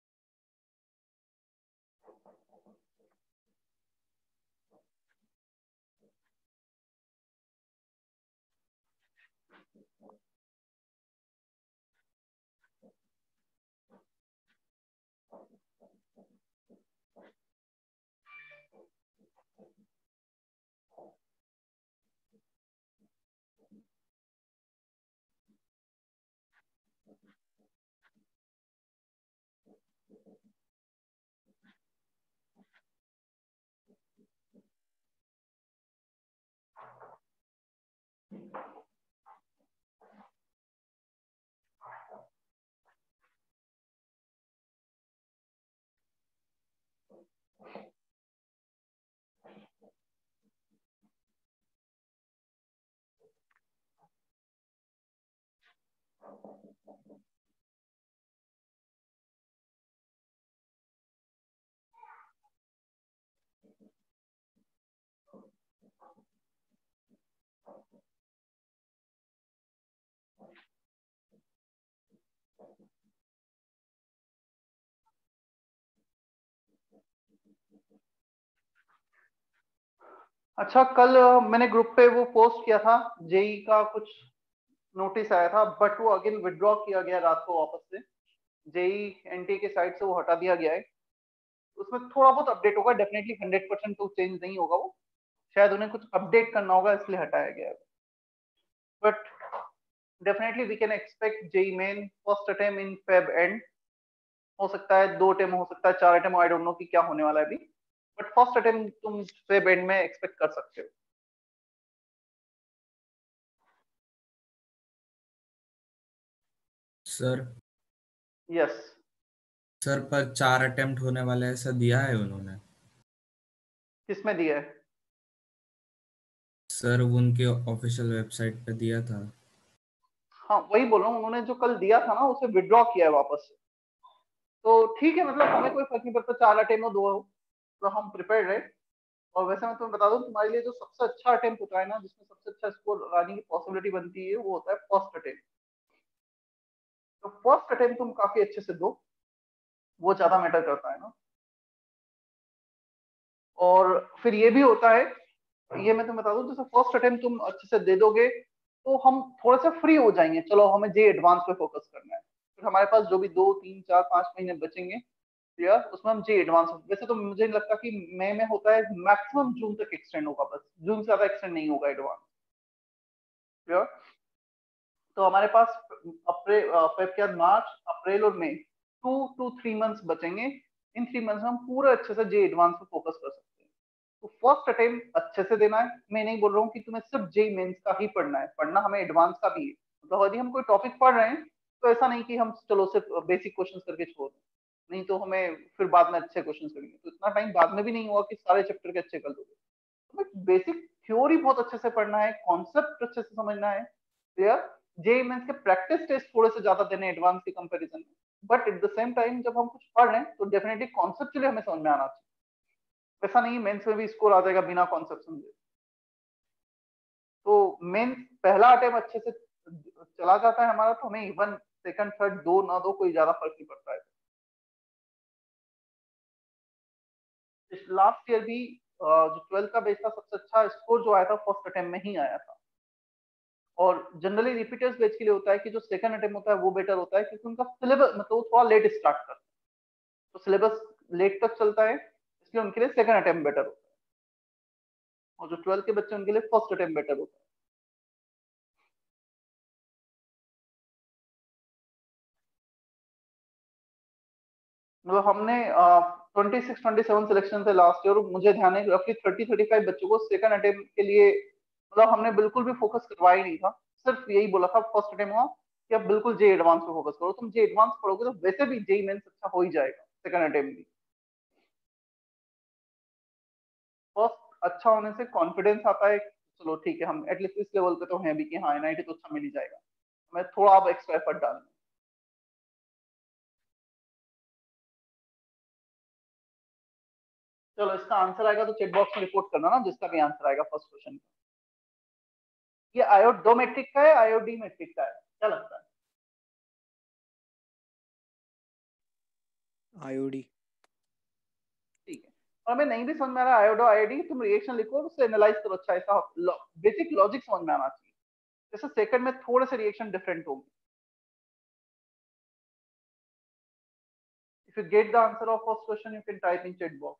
अच्छा, कल मैंने ग्रुप पे वो पोस्ट किया था, जेई का कुछ नोटिस आया था, बट वो अगेन विड्रॉ किया गया रात को वापस से। जेई एनटी के साइड से वो हटा दिया गया है। उसमें थोड़ा बहुत अपडेट होगा, डेफिनेटली 100% तो चेंज नहीं होगा वो, शायद उन्हें कुछ अपडेट करना होगा इसलिए हटाया गया है। But definitely we can expect JEE main first attempt in Feb end. हो सकता है 2 अटेम्प्ट, हो सकता है 4 अटेम्प्ट, आई डोंट नो कि क्या होने वाला है अभी, बट फर्स्ट अटेम्प्ट तुम फेब एंड में एक्सपेक्ट कर सकते हो। Sir yes. सर पर 4 अटेम्प्ट होने वाला है ऐसा दिया है उन्होंने। किसमें दिया है? सर वो उनके ऑफिशियल वेबसाइट पे दिया था। हाँ वही बोल रहा हूँ, उन्होंने जो कल दिया था ना उसे विड्रॉ किया है वापस से। तो ठीक है, मतलब हमें कोई फर्क नहीं पड़ता 4 अटेम्प्ट हो 2 हो, तो हम प्रिपेयर्ड रहे। और वैसे मैं तुम्हें बता दूं, तुम्हारे लिए जो सबसे अच्छा अटेम्प्ट होता है ना, जिसमें सबसे अच्छा स्कोर लाने की पॉसिबिलिटी बनती है, वो होता है फर्स्ट अटेम्प्ट। तो फर्स्ट अटेम्प्ट तुम काफी अच्छे से दो, वो ज्यादा मैटर करता है ना। और फिर ये भी होता है, ये मैं तुम्हें बता दूं, जैसे फर्स्ट अटेम्प्ट तुम अच्छे से दे दोगे तो हम थोड़ा सा फ्री हो जाएंगे, चलो हमें जे एडवांस पे फोकस करना है। फिर हमारे पास जो भी 2 3 4 5 महीने बचेंगे यार, उसमें हम जे एडवांस, वैसे तो मुझे नहीं लगता कि मई में होता है, मैक्सिमम जून तक एक्सटेंड होगा, बस जून से ज्यादा एक्सटेंड नहीं होगा एडवांस। क्लियर? तो हमारे पास अप्रैल, फेब के बाद मार्च, अप्रैल और मई, 2 to 3 मंथ्स बचेंगे। इन 3 मंथ्स में हम पूरा अच्छे से जे एडवांस पे फोकस कर सकते हैं। तो फर्स्ट अटेम्प्ट अच्छे से देना है। मैं नहीं बोल रहा हूँ कि तुम्हें सिर्फ जे मेंस का ही पढ़ना है, पढ़ना हमें एडवांस का भी है। मतलब यदि हम कोई टॉपिक पढ़ रहे हैं तो ऐसा नहीं कि हम चलो सिर्फ बेसिक क्वेश्चंस करके छोड़ दें, नहीं तो हमें फिर बाद में अच्छे क्वेश्चंस करेंगे तो इतना टाइम बाद में भी नहीं हुआ कि सारे चैप्टर के अच्छे कर दोगे। तो बेसिक थ्योरी बहुत अच्छे से पढ़ना है, कॉन्सेप्ट अच्छे से समझना है। क्लियर? जेई मेंस के प्रैक्टिस टेस्ट थोड़े से ज्यादा देने एडवांस के कंपैरिजन में, but at the same time जब हम कुछ पढ़ रहे हैं तो डेफिनेटली कॉन्सेप्चुअली हमें समझ में आना चाहिए। ऐसा नहीं मेंस में भी स्कोर आ जाएगा बिना कॉन्सेप्ट समझे। तो मेंस पहला अटेम्प्ट अच्छे से चला जाता है हमारा तो हमें इवन सेकंड थर्ड दो ना दो कोई ज्यादा फर्क नहीं पड़ता है। लास्ट ईयर भी जो 12th का बेच था सबसे अच्छा स्कोर जो आया था फर्स्ट अटेम्प्ट में ही आया था। और जनरली रिपीटर्स बैच के लिए होता है कि जो सेकंड अटेम्प्ट होता है वो बेटर होता है क्योंकि उनका सिलेबस मतलब वो थोड़ा लेट स्टार्ट करता है, तो सिलेबस लेट तक चलता है, इसलिए उनके लिए सेकंड अटेम्प्ट बेटर होता है। और जो 12th के बच्चे उनके लिए फर्स्ट अटेम्प्ट बेटर होता है। मतलब हमने 26-27 सिलेक्शन थे लास्ट ईयर, मुझे ध्यान है रफली 30-35 बच्चों को सेकंड अटेम्प्ट के लिए मतलब हमने बिल्कुल भी फोकस करवाया नहीं था, सिर्फ यही बोला था फर्स्ट अटेम्प्ट हुआ कि आप बिल्कुल जे एडवांस पे फोकस करो, तुम जे एडवांस पढ़ोगे तो वैसे भी जेई मेंस अच्छा हो ही जाएगा सेकंड अटेम्प्ट भी। फर्स्ट अच्छा होने से कॉन्फिडेंस आता है, चलो ठीक है हम एटलीस्ट इस लेवल पे तो हैं भी कि हाँ एनआईटी तो अच्छा मिल ही जाएगा, मैं थोड़ा अब एक्स्ट्रा एफर्ट डालूंगा। चलो इसका आंसर आएगा तो चेक बॉक्स में रिपोर्ट करना ना, जिसका भी आंसर आएगा फर्स्ट क्वेश्चन का। ये आयोडोमेट्रिक का है आयोडी मेट्रिक का है, क्या लगता है? आईओडी। ठीक है, और हमें नहीं भी समझ में आ रहा है आयोडो आयोडी, तुम रिएक्शन लिखो और उसे एनालाइज करो, अच्छा ऐसा बेसिक लॉजिक समझ में आना चाहिए। जैसे सेकंड में थोड़े से रिएक्शन डिफरेंट होंगे। If you get the answer of first question you can type in chat box.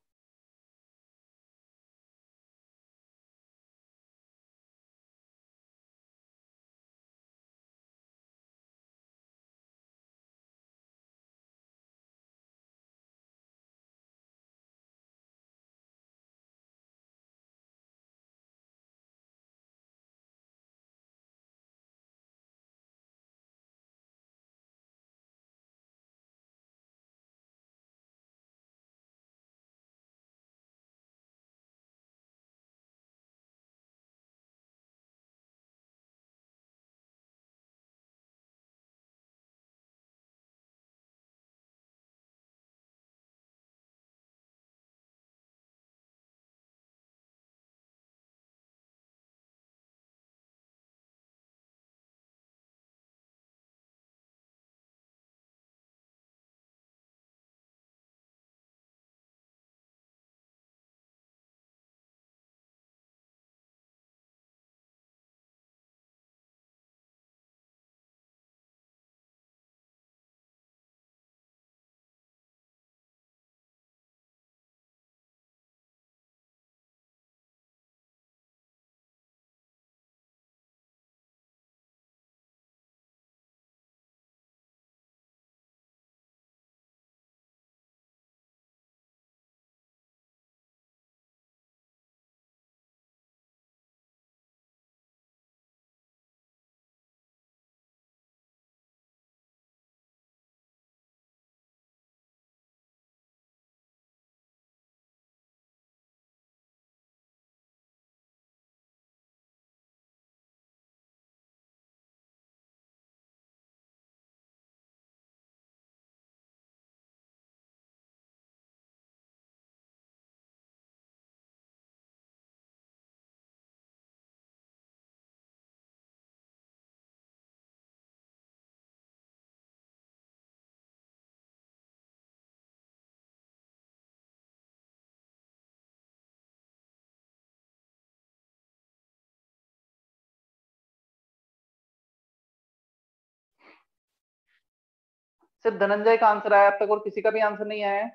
सिर्फ धनंजय का आंसर आया अब तक और किसी का भी आंसर नहीं आया है?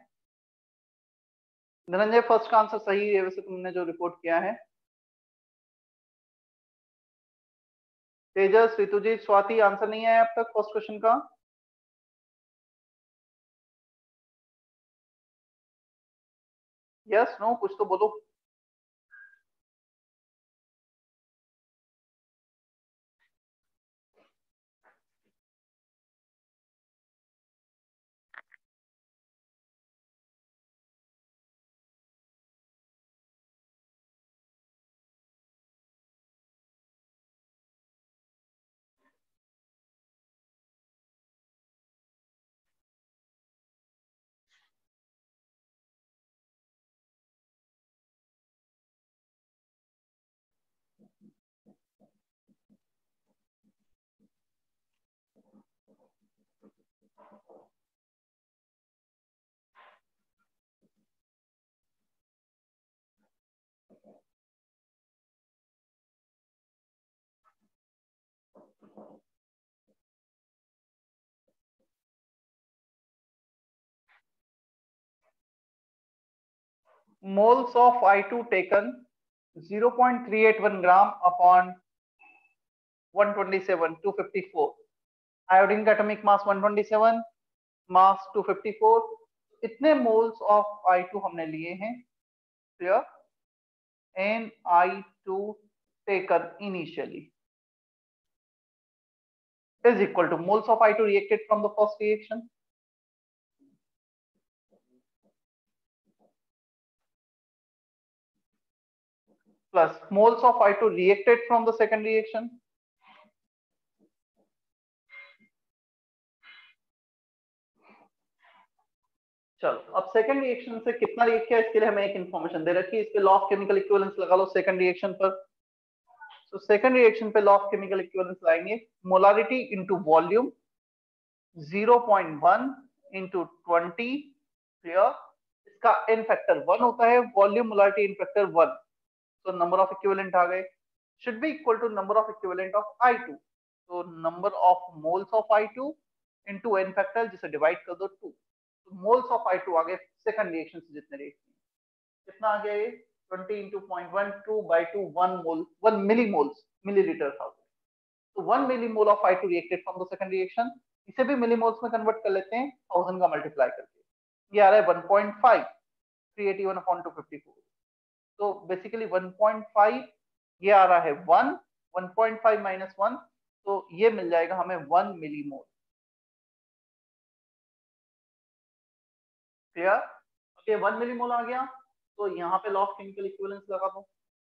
धनंजय फर्स्ट का आंसर सही है वैसे तुमने जो रिपोर्ट किया है। तेजस, ऋतुजीत, स्वाति आंसर नहीं आया अब तक फर्स्ट क्वेश्चन का? यस नो कुछ तो बोलो। moles of I2 taken 0.381 gram upon 127, 254. Iodine का atomic mass 127, mass 254. इतने moles of I2 हमने लिए हैं. Clear? And I2 taken initially is equal to moles of I2 reacted from the first reaction plus moles of I2 reacted from the second reaction चलो अब second reaction से कितना react किया इसके लिए हमें एक इंफॉर्मेशन दे रखी है. इस पे लॉ ऑफ केमिकल इक्विवेलेंस लगा लो सेकंड रिएक्शन पर. तो सेकंड रिएक्शन पे लॉ ऑफ केमिकल इक्विवेलेंस लाएंगे molarity into volume 0.1 into 20. Clear. इसका n फैक्टर 1 होता है. Volume molarity n factor 1. तो नंबर ऑफ इक्विवेलेंट आ गए. Should be equal to number of equivalent of I2. तो number of moles of I2 into n factor जिसे divide कर दो 2. तो मोल्स ऑफ I2 आ गए सेकंड रिएक्शन से जितने रिएक्ट किए. कितना आ गया ये 20 into 0.12 by 2 1 mole 1 millimoles milliliter था. तो 1 millimole of I2 reacted from the second reaction. इसे भी मिलीमोल्स में कन्वर्ट कर लेते हैं 1000 का मल्टीप्लाई करके. ये आ रहा है 1.5 381 upon 254. तो बेसिकली 1.5 ये आ रहा है 1 1.5 minus 1 तो ये मिल जाएगा हमें 1 मिलीमोल. क्लियर. ओके 1 मिलीमोल आ गया. तो यहाँ पे लॉ ऑफ केमिकल इक्विवेलेंस लगा दो.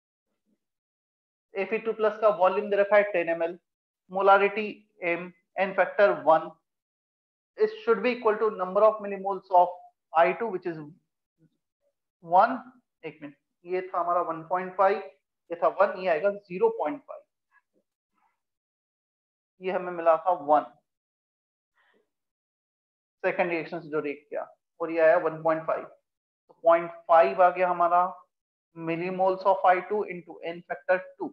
Fe2 प्लस का वॉल्यूम दे रखा है 10 ml. Molarity m n factor 1. It should be equal to number of millimoles of I2 which is 1. एक मिनट ये था हमारा 1.5 ये था 1 ये आएगा 0.5 ये हमें मिला था 1 सेकंड रिएक्शन से जो रिएक्ट किया और ये आया 1.5. तो 0.5 आ गया हमारा millimoles of I2 into n factor 2.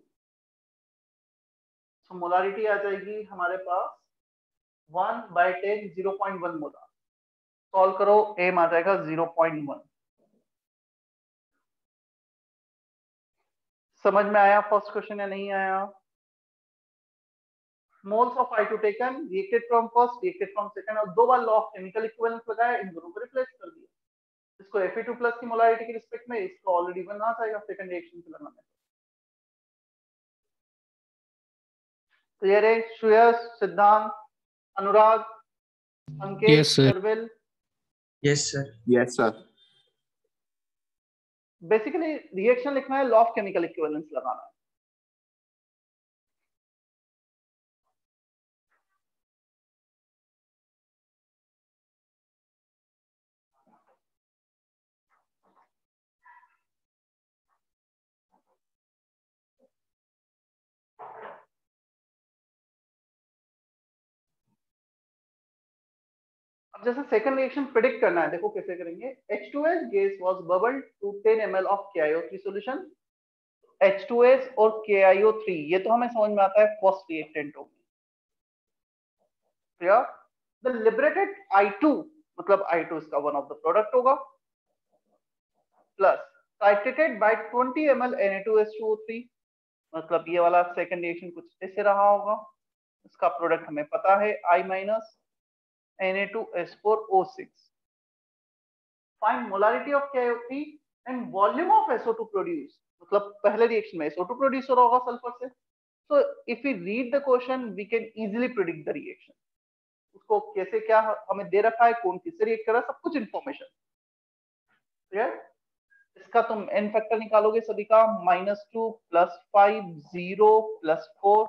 तो मोलारिटी आ जाएगी हमारे पास 1 by 10 0.1 मोलार. सॉल्व करो m आ जाएगा 0.1. समझ में आया फर्स्ट क्वेश्चन या नहीं आया. Moles of I2 taken reacted from first reacted from second और दो बार लॉ ऑफ केमिकल इक्विवेलेंस लगाया इन दोनों को रिप्लेस कर दिया. इसको Fe2 प्लस की मोलारिटी के रिस्पेक्ट में इसको ऑलरेडी 1 आ जाएगा सेकंड रिएक्शन से लगाने. क्लियर है. Shreyas Siddhant Anurag Ankit Sharvil. Yes sir. Yes, sir. Basically reaction लिखना है लॉ ऑफ केमिकल इक्विवेलेंस लगाना है. अब जैसे सेकंड रिएक्शन प्रेडिक्ट करना है देखो कैसे करेंगे. H2S gas was bubbled to 10 ml of KiO3 solution. H2S और KiO3 ये तो हमें समझ में आता है फर्स्ट रिएक्टेंट होगी. क्लियर. द लिबरेटेड I2 मतलब I2 इसका वन ऑफ द प्रोडक्ट होगा plus titrated by 20 ml Na2H2O3 मतलब ये वाला सेकंड रिएक्शन कुछ ऐसे रहा होगा. इसका प्रोडक्ट हमें पता है I minus Na2S4O6. Find molarity of KiO3 and volume of SO2 produced. मतलब पहले रिएक्शन में SO2 प्रोड्यूस हो रहा होगा सल्फर से. So if we read the question, we can easily predict the reaction. उसको कैसे क्या हमें दे रखा है कौन किससे रिएक्ट कर रहा है सब कुछ इंफॉर्मेशन. क्लियर. इसका तुम n फैक्टर निकालोगे सभी का -2 +5 0 +4.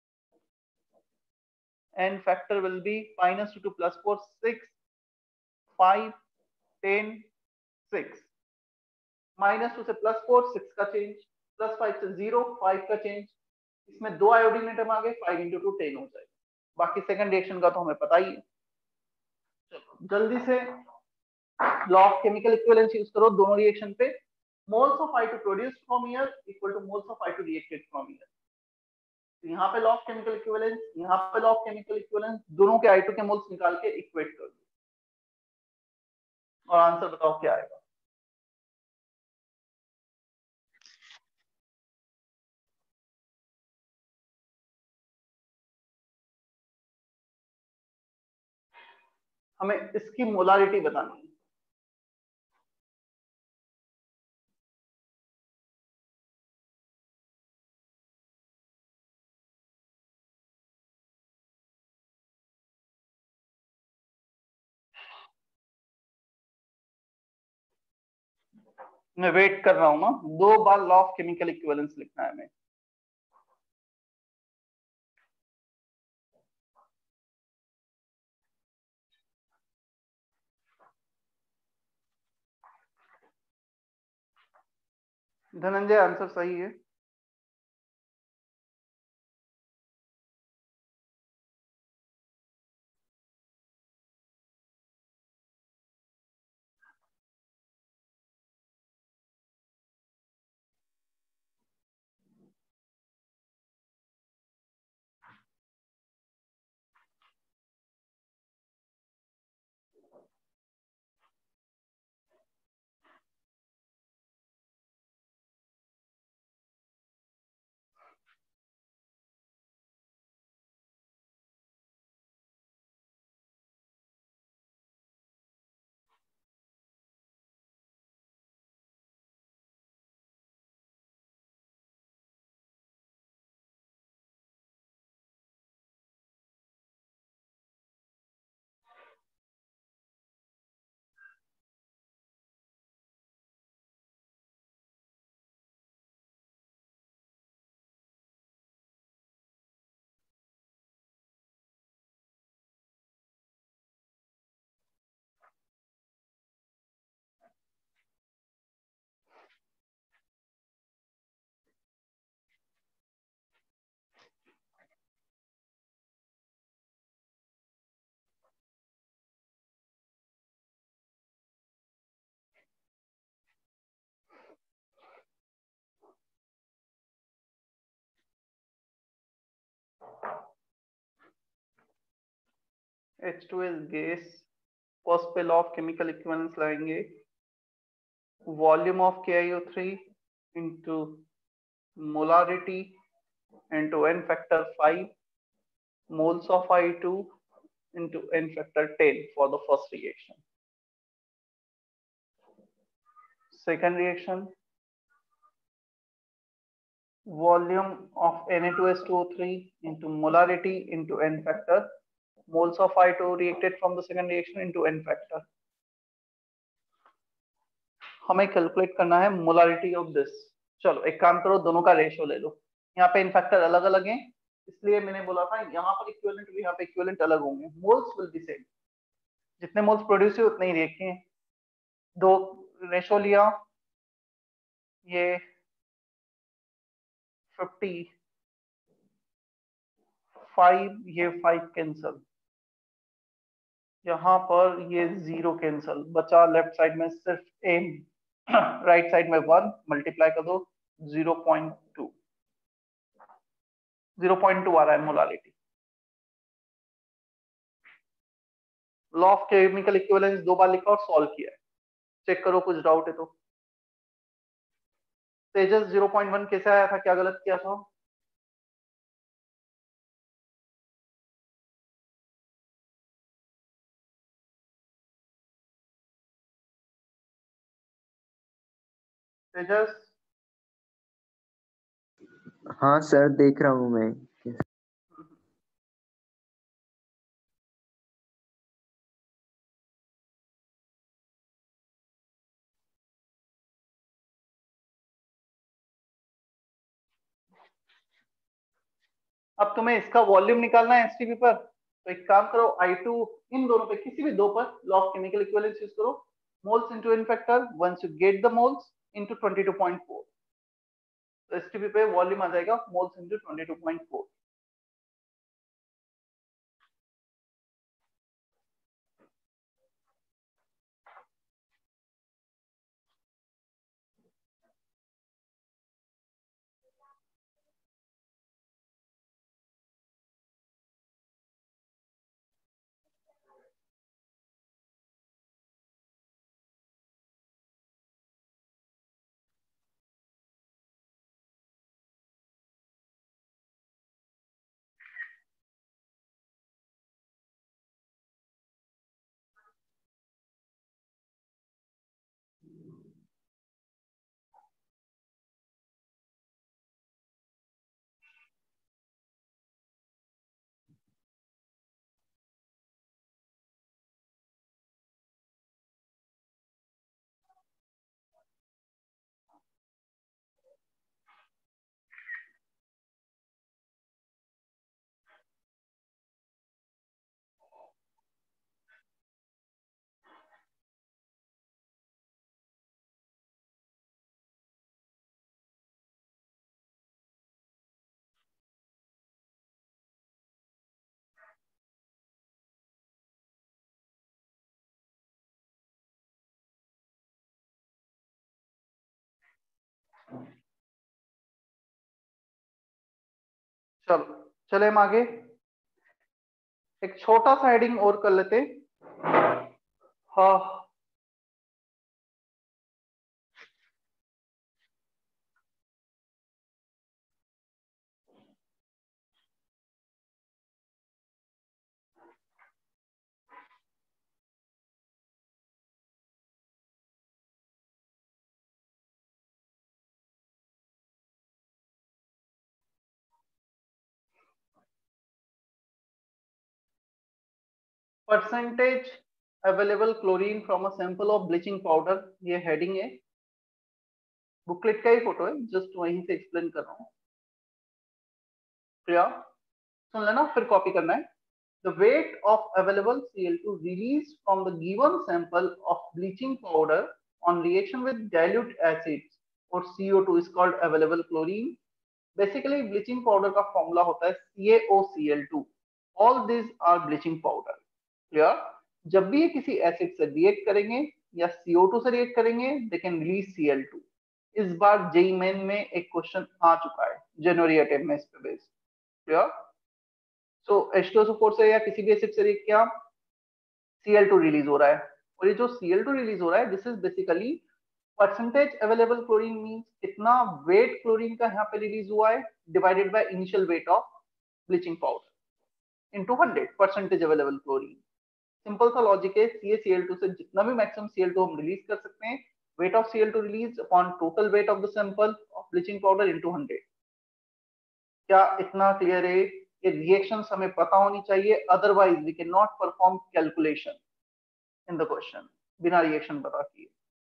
n factor will be -2 +4 6 5 10 6. -2 से +4 6 का चेंज +5 से 0 5 का चेंज. इसमें दो आयोडीन एटम आ गए 5 × 2 10 हो जाएगा. बाकी सेकंड रिएक्शन का तो हमें पता ही है. चलो जल्दी से law of chemical equivalence use करो दोनों रिएक्शन पे. Moles of I2 produced from here equal to moles of I2 reacted from here. यहाँ पे लॉ ऑफ केमिकल इक्विवेलेंस यहाँ पे लॉ ऑफ केमिकल इक्विवेलेंस दोनों के I2 के मोल्स निकाल के इक्वेट कर दो और आंसर बताओ क्या आएगा. हमें इसकी मोलारिटी बतानी है। मैं वेट कर रहा हूं ना, 2 बार लॉ ऑफ केमिकल इक्विवेलेंस लिखना है हमें। धनंजय आंसर सही है। H2 is gas। फर्स्ट पे लॉ ऑफ केमिकल इक्विवेलेंस लगाएंगे, volume of KiO3 into molarity into n factor 5 moles of I2 into n factor 10 for the first reaction. Second reaction, volume of Na2S2O3 into molarity into n factor moles of I2 reacted from the second reaction into n factor। हमें calculate करना है molarity of this. चलो एक काम करो, दोनों का ratio ले लो। यहाँ पे इन फैक्टर अलग अलग हैं, इसलिए मैंने बोला था यहाँ पर इक्विवेलेंट भी यहाँ पे इक्विवेलेंट अलग होंगे। मोल्स विल बी सेम, जितने मोल्स प्रोड्यूस हुए उतने ही देखे। दो रेशियो लिया, ये 55, ये 5 कैंसल, यहाँ पर ये 0 कैंसल बचा। लेफ्ट साइड में सिर्फ एम, राइट साइड में 1 मल्टीप्लाई कर दो, 0.2 आ रहा है molarity. Law of chemical equivalence 2 बार लिखा और सॉल्व किया है। चेक करो कुछ डाउट है तो। तेजस 0.1 कैसे आया था, क्या गलत किया था? तेजस हाँ सर, देख रहा हूँ मैं। अब तुम्हें इसका वॉल्यूम निकालना है एसटीपी पर, तो एक काम करो, I2 इन दोनों पे किसी भी दो पर law of chemical equivalence use करो। Moles into n factor, once you get the moles into 22.4, तो एसटीपी पे वॉल्यूम आ जाएगा मोल्स इनटू 22.4। चलो चले हम आगे, एक छोटा सा हेडिंग और कर लेते। हाँ, percentage available chlorine from a sample of bleaching powder, ये हेडिंग है, बुकलेट का ही फोटो है, जस्ट वहीं से एक्सप्लेन कर रहा हूँ। प्रिया सुन लेना, फिर कॉपी करना है। The weight of available Cl2 released from the given sample of bleaching powder on reaction with dilute acids or CO2 is called available chlorine. Basically bleaching powder का फॉर्मूला होता है CaOCl2. All these are bleaching powder. Clear? जब भी ये किसी acid से react करेंगे या CO2 से रिएक्ट करेंगे, they can release Cl2. इस बार जेई मेन में एक क्वेश्चन आ चुका है जनवरी अटेम्प्ट में इस पे बेस्ड। क्लियर? सो H2SO4 से या किसी भी एसिड से रिएक्ट किया, Cl2 रिलीज हो रहा है, और ये जो Cl2 रिलीज हो रहा है, this is basically percentage available chlorine means कितना वेट क्लोरीन का यहाँ पे रिलीज हुआ है divided by initial weight of bleaching powder into 100 percentage available chlorine. Simple सा लॉजिक है, CaCl2 से जितना भी मैक्सिमम Cl2 हम रिलीज कर सकते हैं, weight of Cl2 release upon total weight of the sample of bleaching powder into 100। क्या इतना क्लियर है? ये रिएक्शंस हमें पता होनी चाहिए, otherwise we can not perform calculation in the question बिना रिएक्शन पता किए।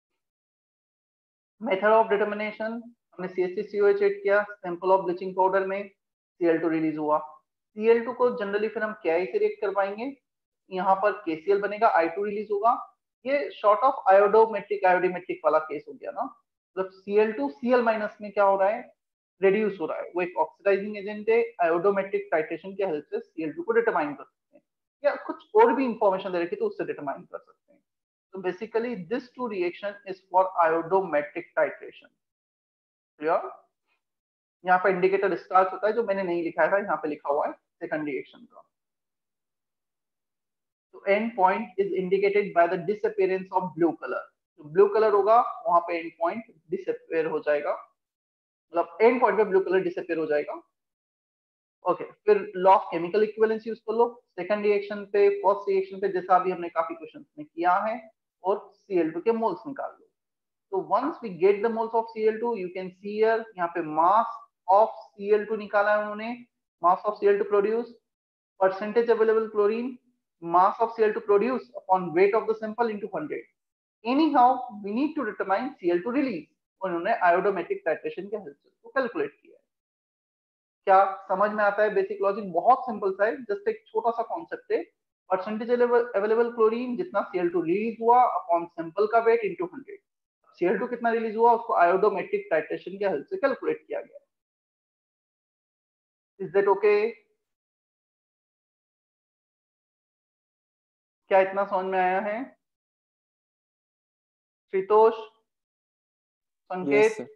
मेथड ऑफ डिटर्मिनेशन, हमने CH3COH ऐड किया, सैंपल ऑफ ब्लीचिंग पाउडर में Cl2 रिलीज हुआ। Cl2 को जनरली फिर हम Ki से रिएक्ट करवाएंगे, यहाँ पर KCl बनेगा, I2 रिलीज होगा। ये शॉर्ट ऑफ आयोडोमेट्रिक आयोडीमेट्रिक वाला केस हो गया ना, मतलब Cl2 Cl माइनस में क्या हो रहा है, रेड्यूस हो रहा है, वो एक ऑक्सीडाइजिंग एजेंट है। आयोडोमेट्रिक टाइट्रेशन की हेल्प से Cl2 को डिटरमाइन कर सकते हैं, या कुछ और भी इंफॉर्मेशन दे रखी तो उससे डिटरमाइन कर सकते हैं। तो basically this two reaction is for iodometric titration. Clear? यहाँ पे इंडिकेटर स्टार्च होता है, जो मैंने नहीं लिखा था, यहाँ पे लिखा हुआ है सेकंड रिएक्शन का। तो end point is indicated by the disappearance of blue colour. तो ब्लू कलर होगा वहां पे एंड पॉइंट डिसअपीयर हो जाएगा, मतलब एंड पॉइंट पे ब्लू कलर डिसअपीयर हो जाएगा। ओके, फिर law of chemical equivalence use कर लो सेकंड रिएक्शन पे, फर्स्ट रिएक्शन पे, जैसा अभी हमने काफी क्वेश्चंस में किया है, और Cl2 के मोल्स निकाल लो। तो once we get the moles of Cl2, you can see here, यहाँ पे मास ऑफ Cl2 निकाला है उन्होंने, mass of Cl2 produce, percentage available chlorine, mass of Cl2 produced upon weight of the sample into 100. Anyhow, we need to determine Cl2 release, और उन्होंने आयोडोमेट्रिक titration के help से उसको कैलकुलेट किया है। क्या समझ में आता है? बेसिक लॉजिक बहुत सिंपल सा है, जस्ट एक छोटा सा कॉन्सेप्ट है, परसेंटेज अवेलेबल क्लोरीन जितना Cl2 रिलीज हुआ अपॉन सैंपल का वेट इनटू 100। Cl2 कितना रिलीज हुआ उसको आयोडोमेट्रिक टाइट्रेशन के हेल्प से कैलकुलेट किया गया। Is that okay? क्या इतना समझ में आया है? श्रीतोष, संकेत? yes,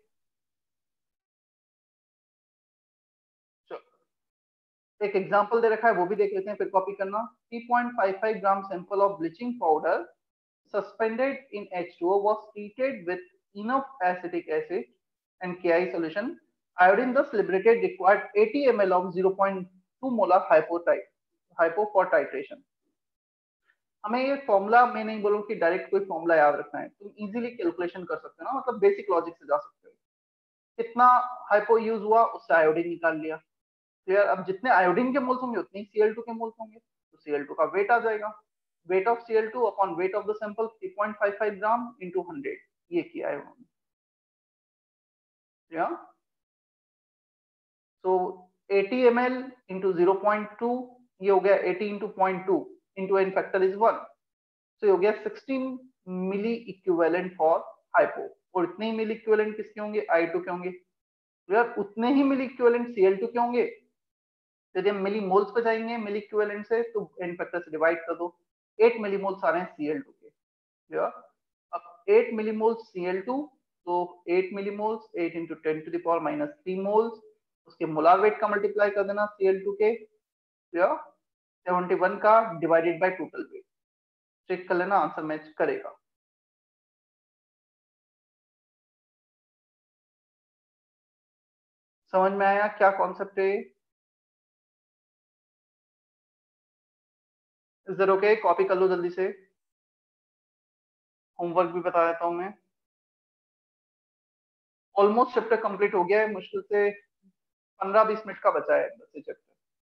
एक एग्जांपल दे रखा है, वो भी देख लेते हैं, फिर कॉपी करना। 3.55 gram sample of bleaching powder suspended in H2O was treated with enough acetic acid and Ki solution. Iodine thus liberated required 80 ml of 0.2 molar hypo for titration. हमें ये फॉर्मूला, मैं नहीं बोलूँ कि डायरेक्ट कोई फॉर्मूला याद रखना है, तुम इजीली कैलकुलेशन कर सकते हो ना, मतलब बेसिक लॉजिक से जा सकते हो। कितना हाइपो यूज हुआ उससे आयोडीन निकाल लिया। क्लियर? अब जितने आयोडीन के मोल्स होंगे उतने ही Cl2 के मोल्स होंगे, तो Cl2 का वेट आ जाएगा, weight of Cl2 upon weight of the sample 3.55 gram into 100, ये किया है उन्होंने। तो 80 ml इंटू 0.2, ये हो गया 80 into 0.2 into n factor is 1, तो ये हो गया 16 मिली इक्विवेलेंट फॉर हाइपो। और इतने ही मिली इक्विवेलेंट किसके होंगे? I2 के होंगे। यार उतने ही मिली इक्विवेलेंट Cl2 के होंगे। यदि हम मिली मोल्स पे जाएंगे मिली इक्विवेलेंट से, तो एन फैक्टर से डिवाइड कर दो, 8 मिली मोल्स आ रहे हैं Cl2 के। अब 8 मिली मोल्स Cl2 तो 8 मिलीमोल्स 8 इंटू 10⁻³ मोल्स, उसके मोलार वेट का मल्टीप्लाई कर देना Cl2 के, या 71 का divided by total weight, check कर लेना आंसर मैच करेगा। समझ में आया क्या कॉन्सेप्ट है? Is that okay? कॉपी कर लो जल्दी से, होमवर्क भी बता देता हूं मैं। ऑलमोस्ट चैप्टर कंप्लीट हो गया है, मुश्किल से 15-20 मिनट का बचा है बस ये चैप्टर।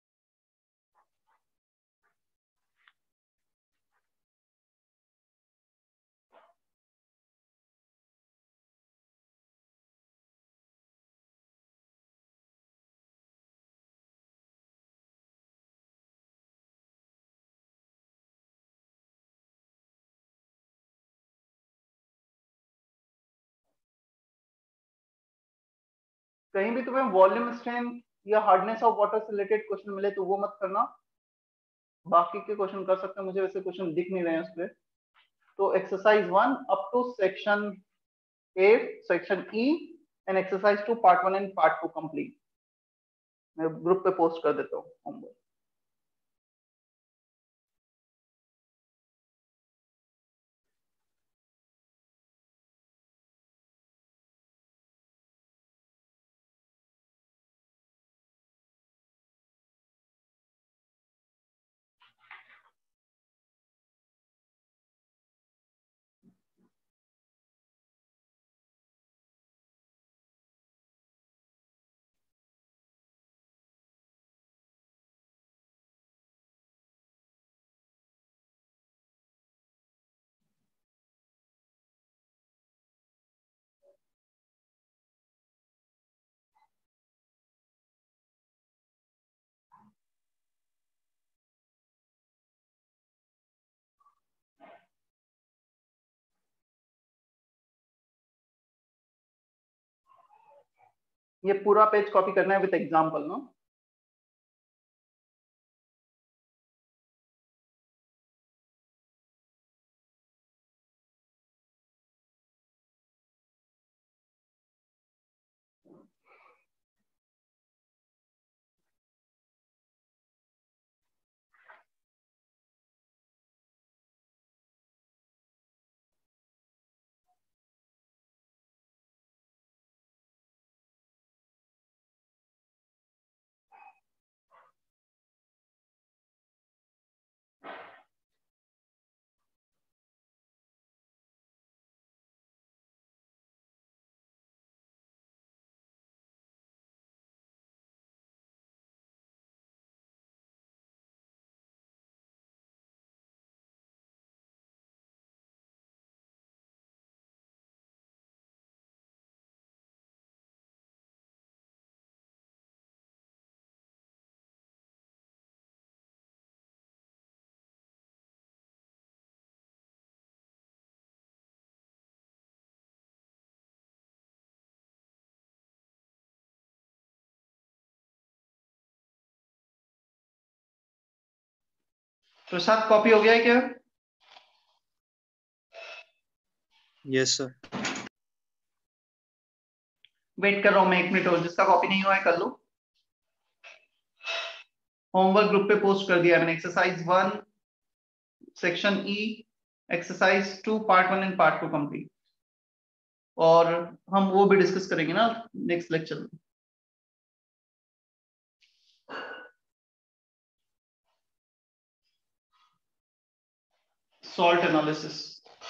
कहीं भी तुम्हें वॉल्यूम स्ट्रेंथ या हार्डनेस ऑफ वाटर से रिलेटेड क्वेश्चन मिले तो वो मत करना, बाकी के क्वेश्चन कर सकते हैं, मुझे वैसे क्वेश्चन दिख नहीं रहे हैं उस पर। तो exercise 1 up to section A, section E and exercise 2 part 1 and part 2 complete. मैं ग्रुप पे पोस्ट कर देता हूँ होमवर्क। ये पूरा पेज कॉपी करना है विद एग्जाम्पल ना। प्रसाद कॉपी हो गया है क्या? Yes sir. वेट कर रहा हूं मैं 1 मिनट और, जिसका कॉपी नहीं हुआ है कर लो। होमवर्क ग्रुप पे पोस्ट कर दिया मैंने, exercise 1 section E, exercise 2 part 1 and part 2 complete, और हम वो भी डिस्कस करेंगे ना नेक्स्ट लेक्चर में। Salt analysis.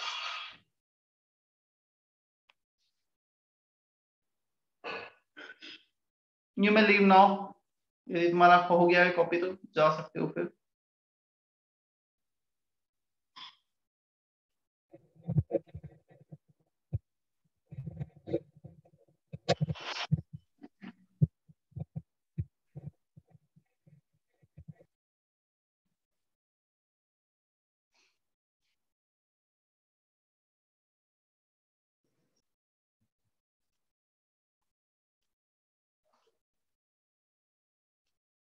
You may leave now, यदि तुम्हारा हो गया है कॉपी तो जा सकते हो फिर।